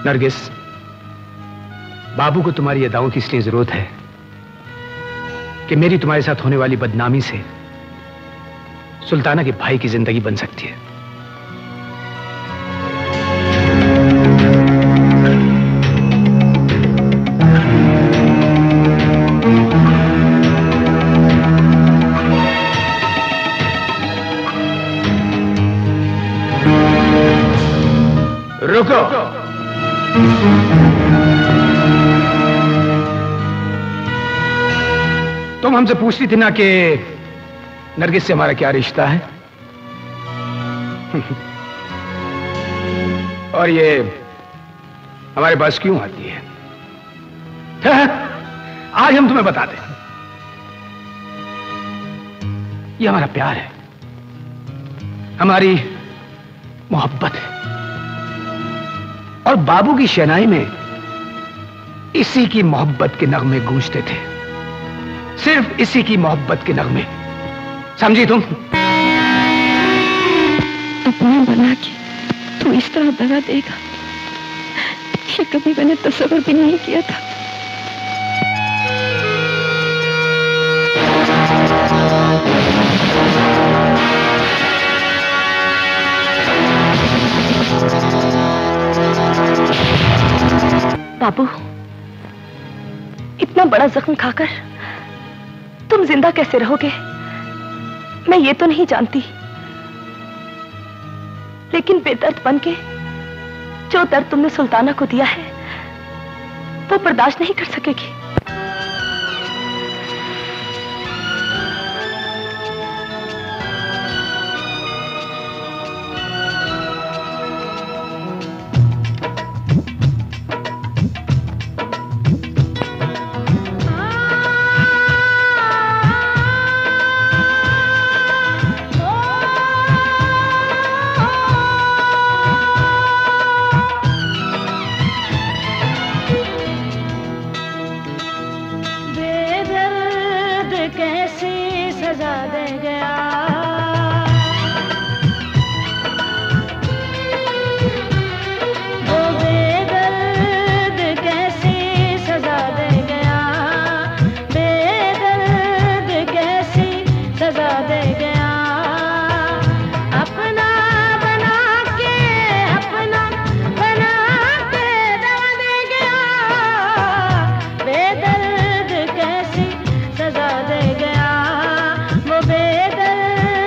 नरगिस, बाबू को तुम्हारी अदाओं की इसलिए जरूरत है कि मेरी तुम्हारे साथ होने वाली बदनामी से सुल्ताना के भाई की जिंदगी बन सकती है। रुको। तुम हमसे पूछती थी ना कि नरगिस से हमारा क्या रिश्ता है। और ये हमारे पास क्यों आती है? आज हम तुम्हें बताते हैं। ये हमारा प्यार है, हमारी मोहब्बत है। और बाबू की शहनाई में इसी की मोहब्बत के नगमे गूंजते थे, सिर्फ इसी की मोहब्बत के नगमे। समझी तुम? अपना बना के तू इस तरह दगा देगा, ये कभी मैंने तस्वीर भी नहीं किया था। बाबू, इतना बड़ा जख्म खाकर तुम जिंदा कैसे रहोगे, मैं ये तो नहीं जानती, लेकिन बेदर्द बन के जो दर्द तुमने सुल्ताना को दिया है वो बर्दाश्त नहीं कर सकेगी। सजा दे गया वो बेदर्द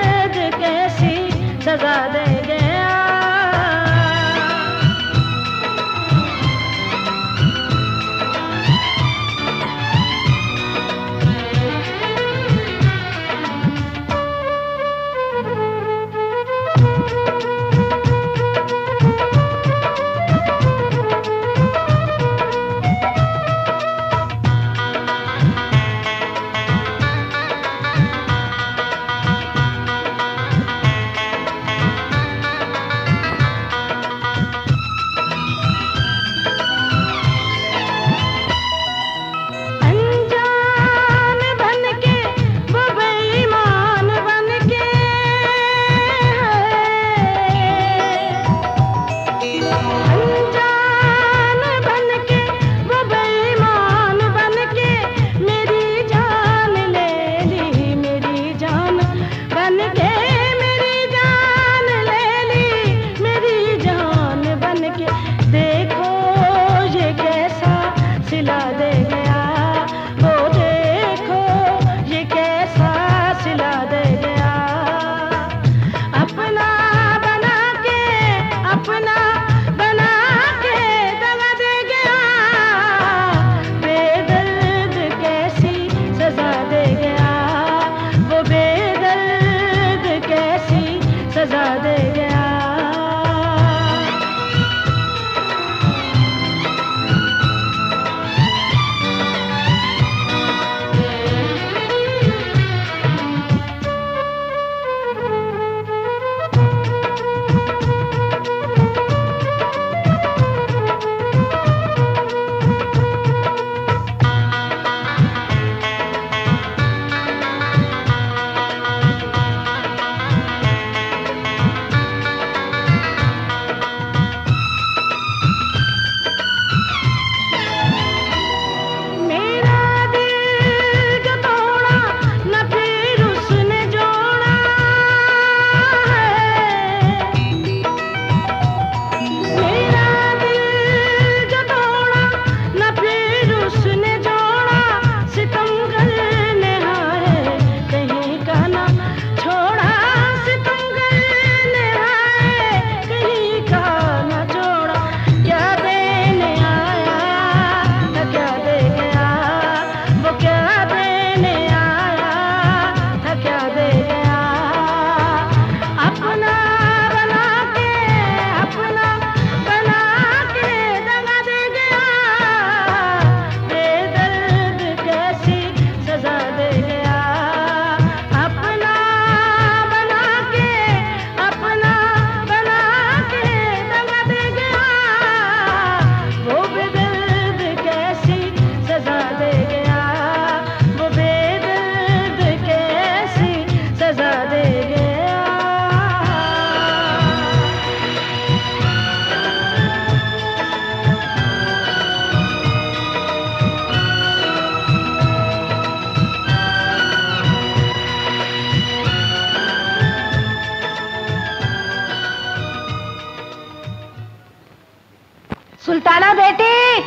सुल्ताना बेटी।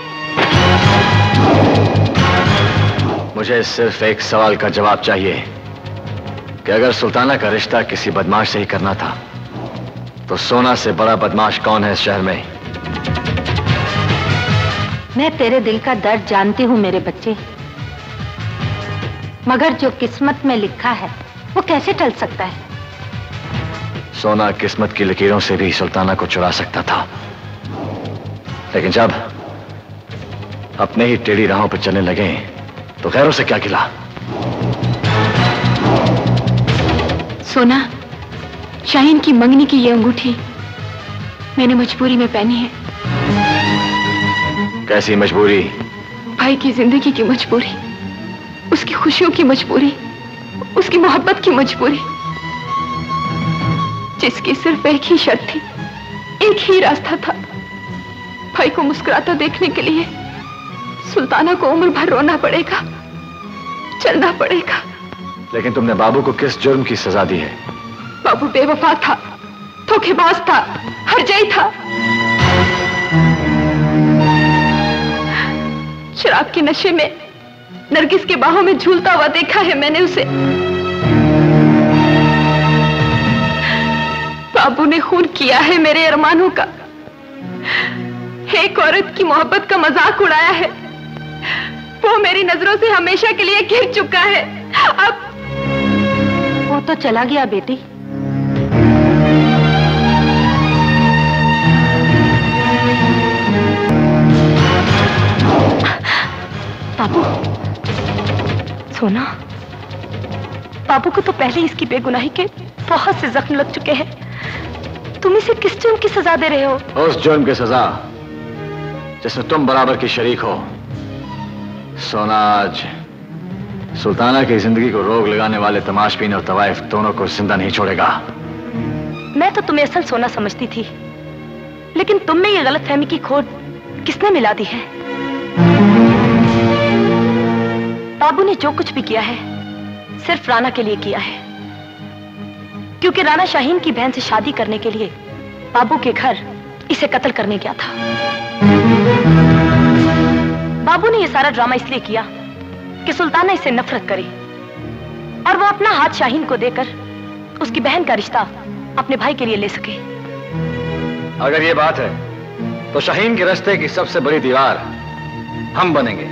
मुझे सिर्फ एक सवाल का जवाब चाहिए कि अगर सुल्ताना का रिश्ता किसी बदमाश से ही करना था तो सोना से बड़ा बदमाश कौन है इस शहर में? मैं तेरे दिल का दर्द जानती हूँ मेरे बच्चे, मगर जो किस्मत में लिखा है वो कैसे टल सकता है? सोना किस्मत की लकीरों से भी सुल्ताना को चुरा सकता था, लेकिन जब अपने ही टेढ़ी राहों पर चलने लगे तो गैरों से क्या गिला? सोना, शाहीन की मंगनी की ये अंगूठी मैंने मजबूरी में पहनी है। कैसी मजबूरी? भाई की जिंदगी की मजबूरी, उसकी खुशियों की मजबूरी, उसकी मोहब्बत की मजबूरी, जिसकी सिर्फ एक ही शर्त थी, एक ही रास्ता था। भाई को मुस्कुराता देखने के लिए सुल्ताना को उम्र भर रोना पड़ेगा, चलना पड़ेगा। लेकिन तुमने बाबू को किस जुर्म की सजा दी है? बाबू बेवफा था, धोखेबाज था, हरजाई था। शराब के नशे में नरगिस के बाहों में झूलता हुआ देखा है मैंने उसे। बाबू ने खून किया है मेरे अरमानों का, एक औरत की मोहब्बत का मजाक उड़ाया है। वो मेरी नजरों से हमेशा के लिए गिर चुका है। अब वो तो चला गया बेटी, बाबू। सोना, बाबू को तो पहले इसकी बेगुनाही के बहुत से जख्म लग चुके हैं। तुम इसे किस जुर्म की सजा दे रहे हो? उस जुर्म की सजा जिसमें तुम बराबर की शरीक हो। सोना आज सुल्ताना की जिंदगी को रोग लगाने वाले तमाशबीन और तवाइफ दोनों को जिंदा नहीं छोड़ेगा। मैं तो तुम्हें असल सोना समझती थी, लेकिन तुम में ये गलतफहमी की खोज किसने मिला दी है? बाबू ने जो कुछ भी किया है सिर्फ राना के लिए किया है, क्योंकि राना शाहीन की बहन से शादी करने के लिए बाबू के घर इसे कत्ल करने गया था। बाबू ने यह सारा ड्रामा इसलिए किया कि सुल्ताना इससे नफरत करे और वो अपना हाथ शाहीन को देकर उसकी बहन का रिश्ता अपने भाई के लिए ले सके। अगर ये बात है तो शाहीन के रास्ते की सबसे बड़ी दीवार हम बनेंगे।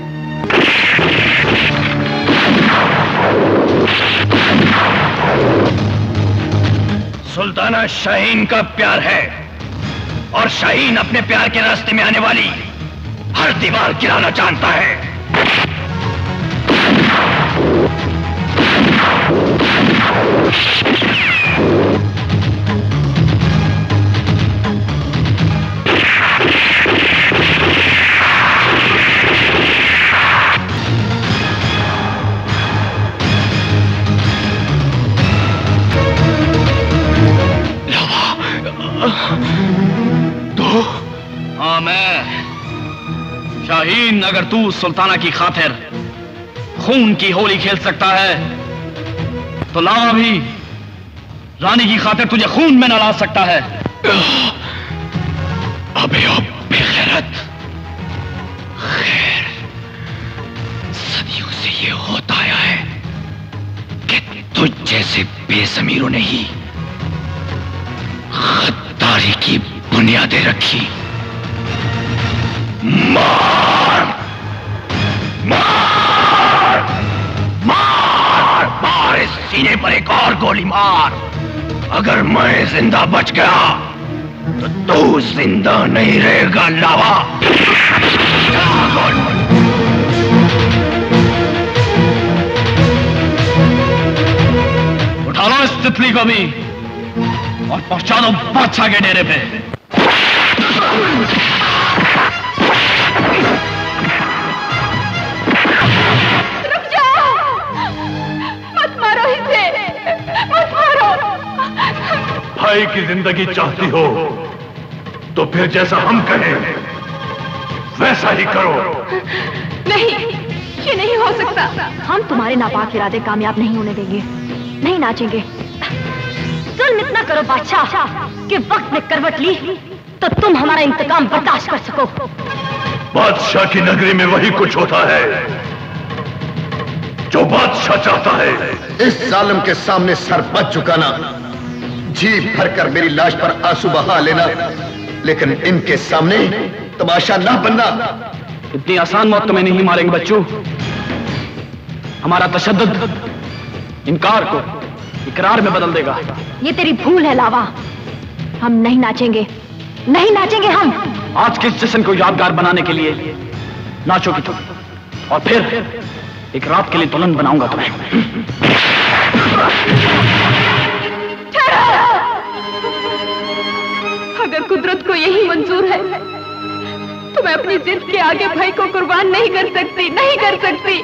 सुल्ताना शाहीन का प्यार है और शाहीन अपने प्यार के रास्ते में आने वाली हर दीवार गिराना जानता है। तो हाँ, मैं शाहीन, अगर तू सुल्ताना की खातिर खून की होली खेल सकता है तो लावा भी रानी की खातिर तुझे खून में न ला सकता है। अबे अब बेगैरत, खैर सदियों से ये होता आया है कि तुझ जैसे बेज़मीरों ने ही गद्दारी की बुनियादें रखी। मार मार मार मार इस सीने पर एक और गोली मार। अगर मैं जिंदा बच गया तो तू जिंदा नहीं रहेगा लावा। उठा लो इस तितली को भी और पहुंचा दो बादशाह के डेरे पे। रुक जाओ, मत मारो इसे, मत मारो। भाई की जिंदगी चाहती हो तो फिर जैसा हम कहें वैसा ही करो। नहीं, ये नहीं हो सकता। हम तुम्हारे नापाक इरादे कामयाब नहीं होने देंगे, नहीं नाचेंगे। जुल्म इतना करो बादशाह कि वक्त ने करवट ली तो तुम हमारा इंतकाम बर्दाश्त कर सको। बादशाह की नगरी में वही कुछ होता है जो बादशाह चाहता है। इस जालिम के सामने सर बच चुकाना, जी भरकर मेरी लाश पर आंसू बहा लेना, लेकिन इनके सामने तमाशा ना बनना। इतनी आसान मौत तुम्हें नहीं मारेंगे बच्चों। हमारा तशद्दुद इनकार को इकरार में बदल देगा। ये तेरी भूल है लावा। हम नहीं नाचेंगे, नहीं नाचेंगे हम। आज के इस जश्न को यादगार बनाने के लिए नाचोगी तुम, और फिर एक रात के लिए दुल्हन बनाऊंगा तुम्हें। अगर कुदरत को यही मंजूर है तो मैं अपनी जिद के आगे भाई को कुर्बान नहीं कर सकती, नहीं कर सकती।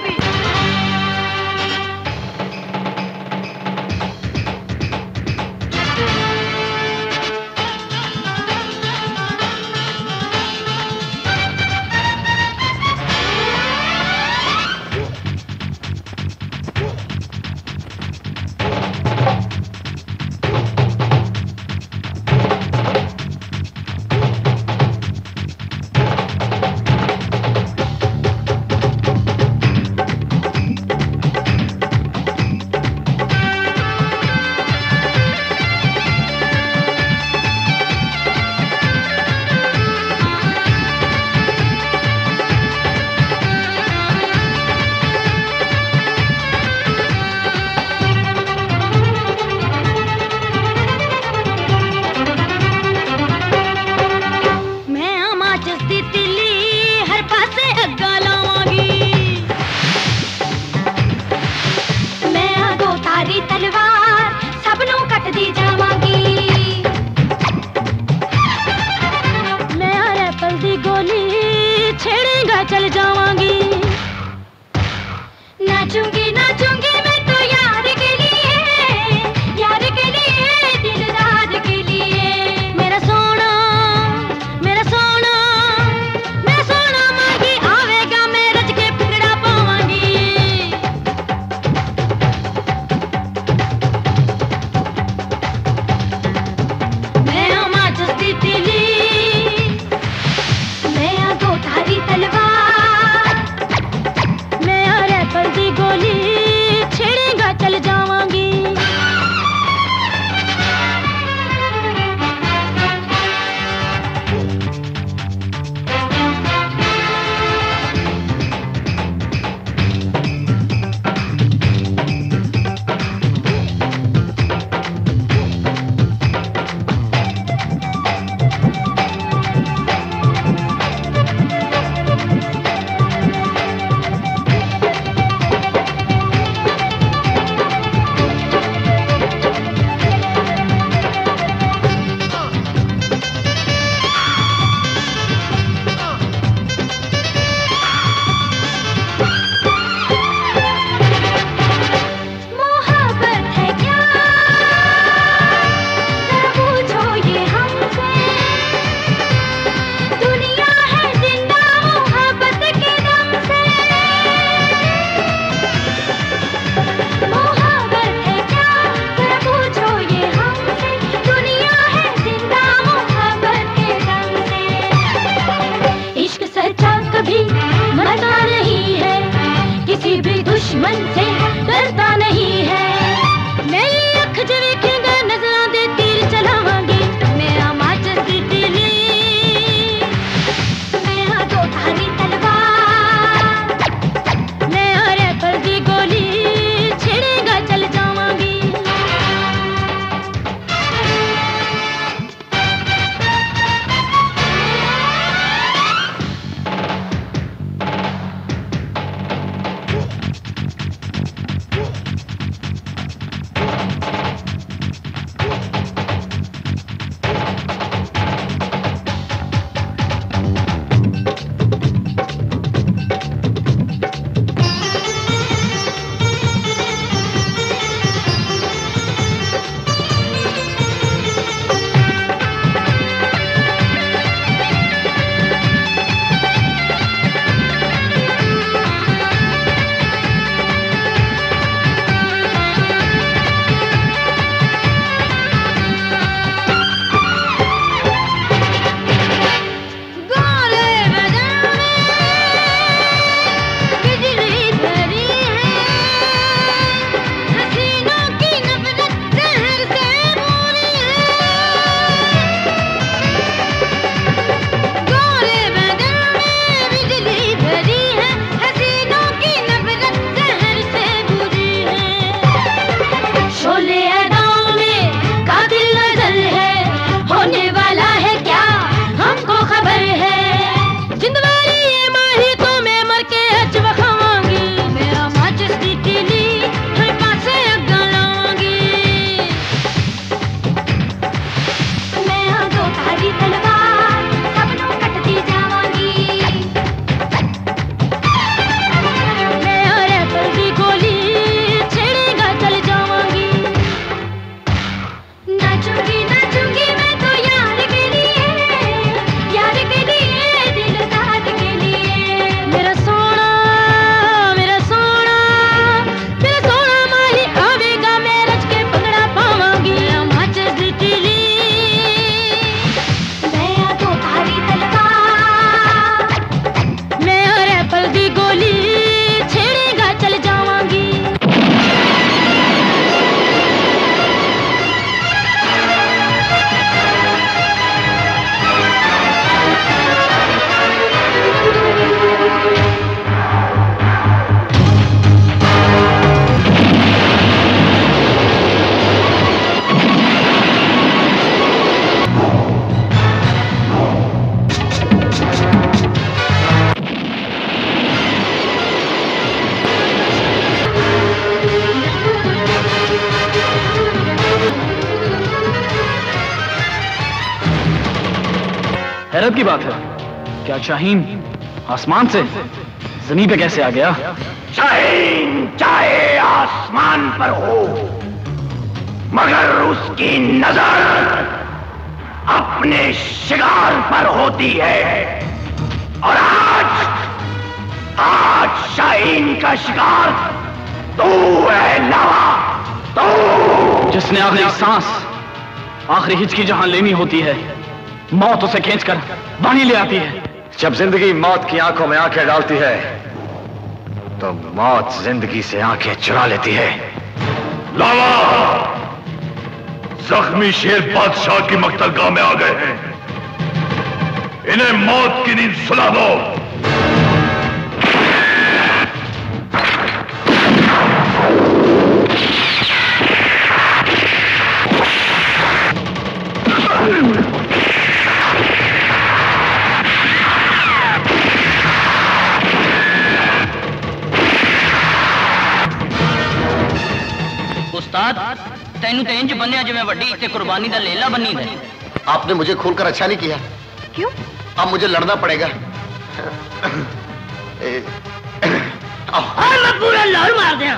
शोले अदाओं में कातिल नजर है, होने वाला है क्या हमको खबर है। जिंदवारी ये माही तो मैं मर के हज वखावांगी, मेरा माचिस दी तीली हर पासे अग्गा लाऊंगी। मैं हाँ दो धारी तलवार सबनों कटती जावांगी, मैं हाँ रैपर दी गोली छेड़ेगा चल जावांगी। नाचूंगी नाचूंगी मैं तो यार के लिए, यार के लिए दिल साथ के लिए। मेरा सोना मेरा सोना मेरा सोना माही आवेगा, मैं रच के पकड़ा पावांगी। माचिस दी तीली मैं आ तो धारी तलवार, मैं आ रैपर दी गोली छेड़ेगा चल जावांगी। हैरत की बात है, क्या शाहीन आसमान से जमीन पे कैसे आ गया? शाहीन चाहे आसमान पर हो, मगर उसकी नजर अपने शिकार पर होती है। और आज आज शाहीन का शिकार तू है लावा, तू जिसने आखिरी सांस आखिरी हिचकी जहां लेनी होती है, मौत उसे खींचकर वहीं ले आती है। जब जिंदगी मौत की आंखों में आंखें डालती है तो मौत जिंदगी से आंखें चुरा लेती है। लावा, जख्मी शेर बादशाह की मकतलगाह में आ गए हैं, इन्हें मौत की नींद सुला दो। उस्ताद तेनू तो इंज बनिया जिवें वड्डी ते कुर्बानी दा लेला बनी दे। आपने मुझे खोलकर अच्छा नहीं किया। क्यों? अब मुझे लड़ना पड़ेगा। ए, आओ। हाँ, मैं पूरा लाहौर मार दिया।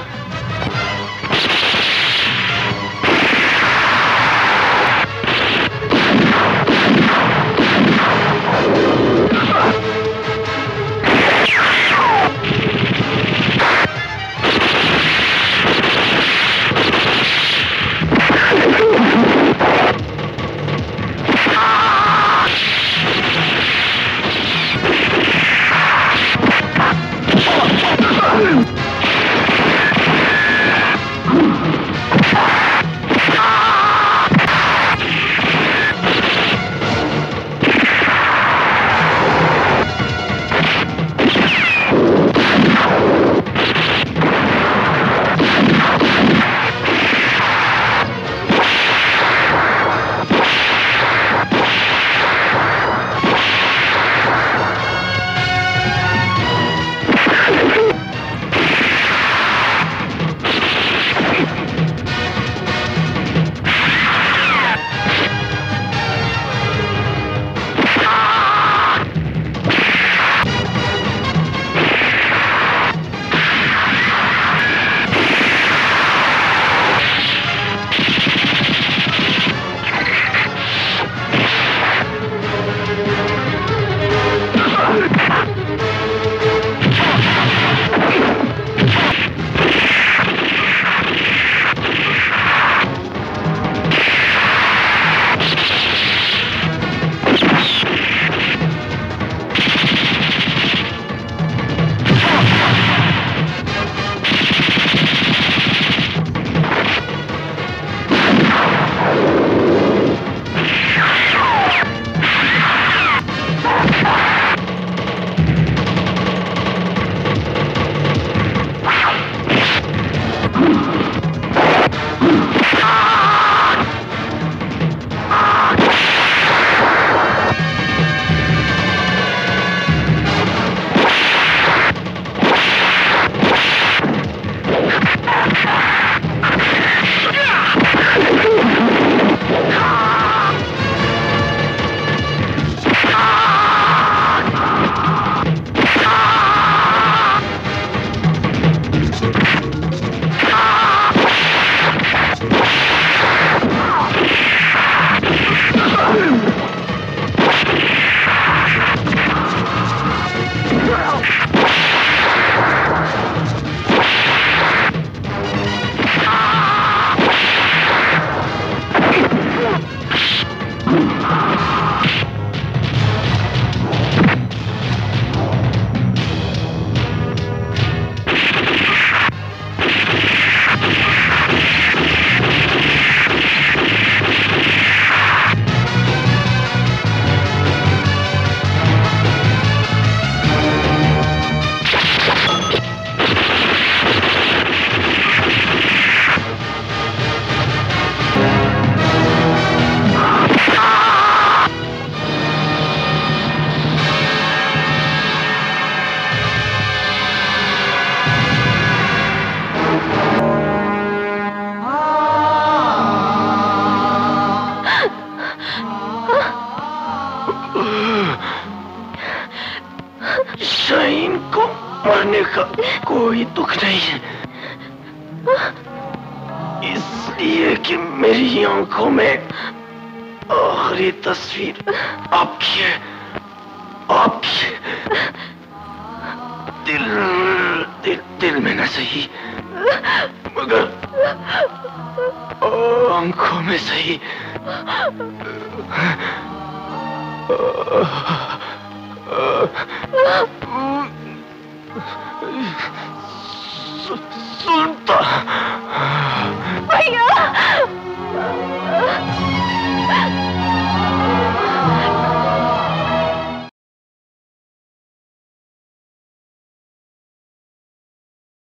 मरने का कोई दुख नहीं है, इसलिए कि मेरी आंखों में आखिरी तस्वीर आपकी है, आपकी दिल दिल दिल में न सही मगर आंखों में सही। सुल्तान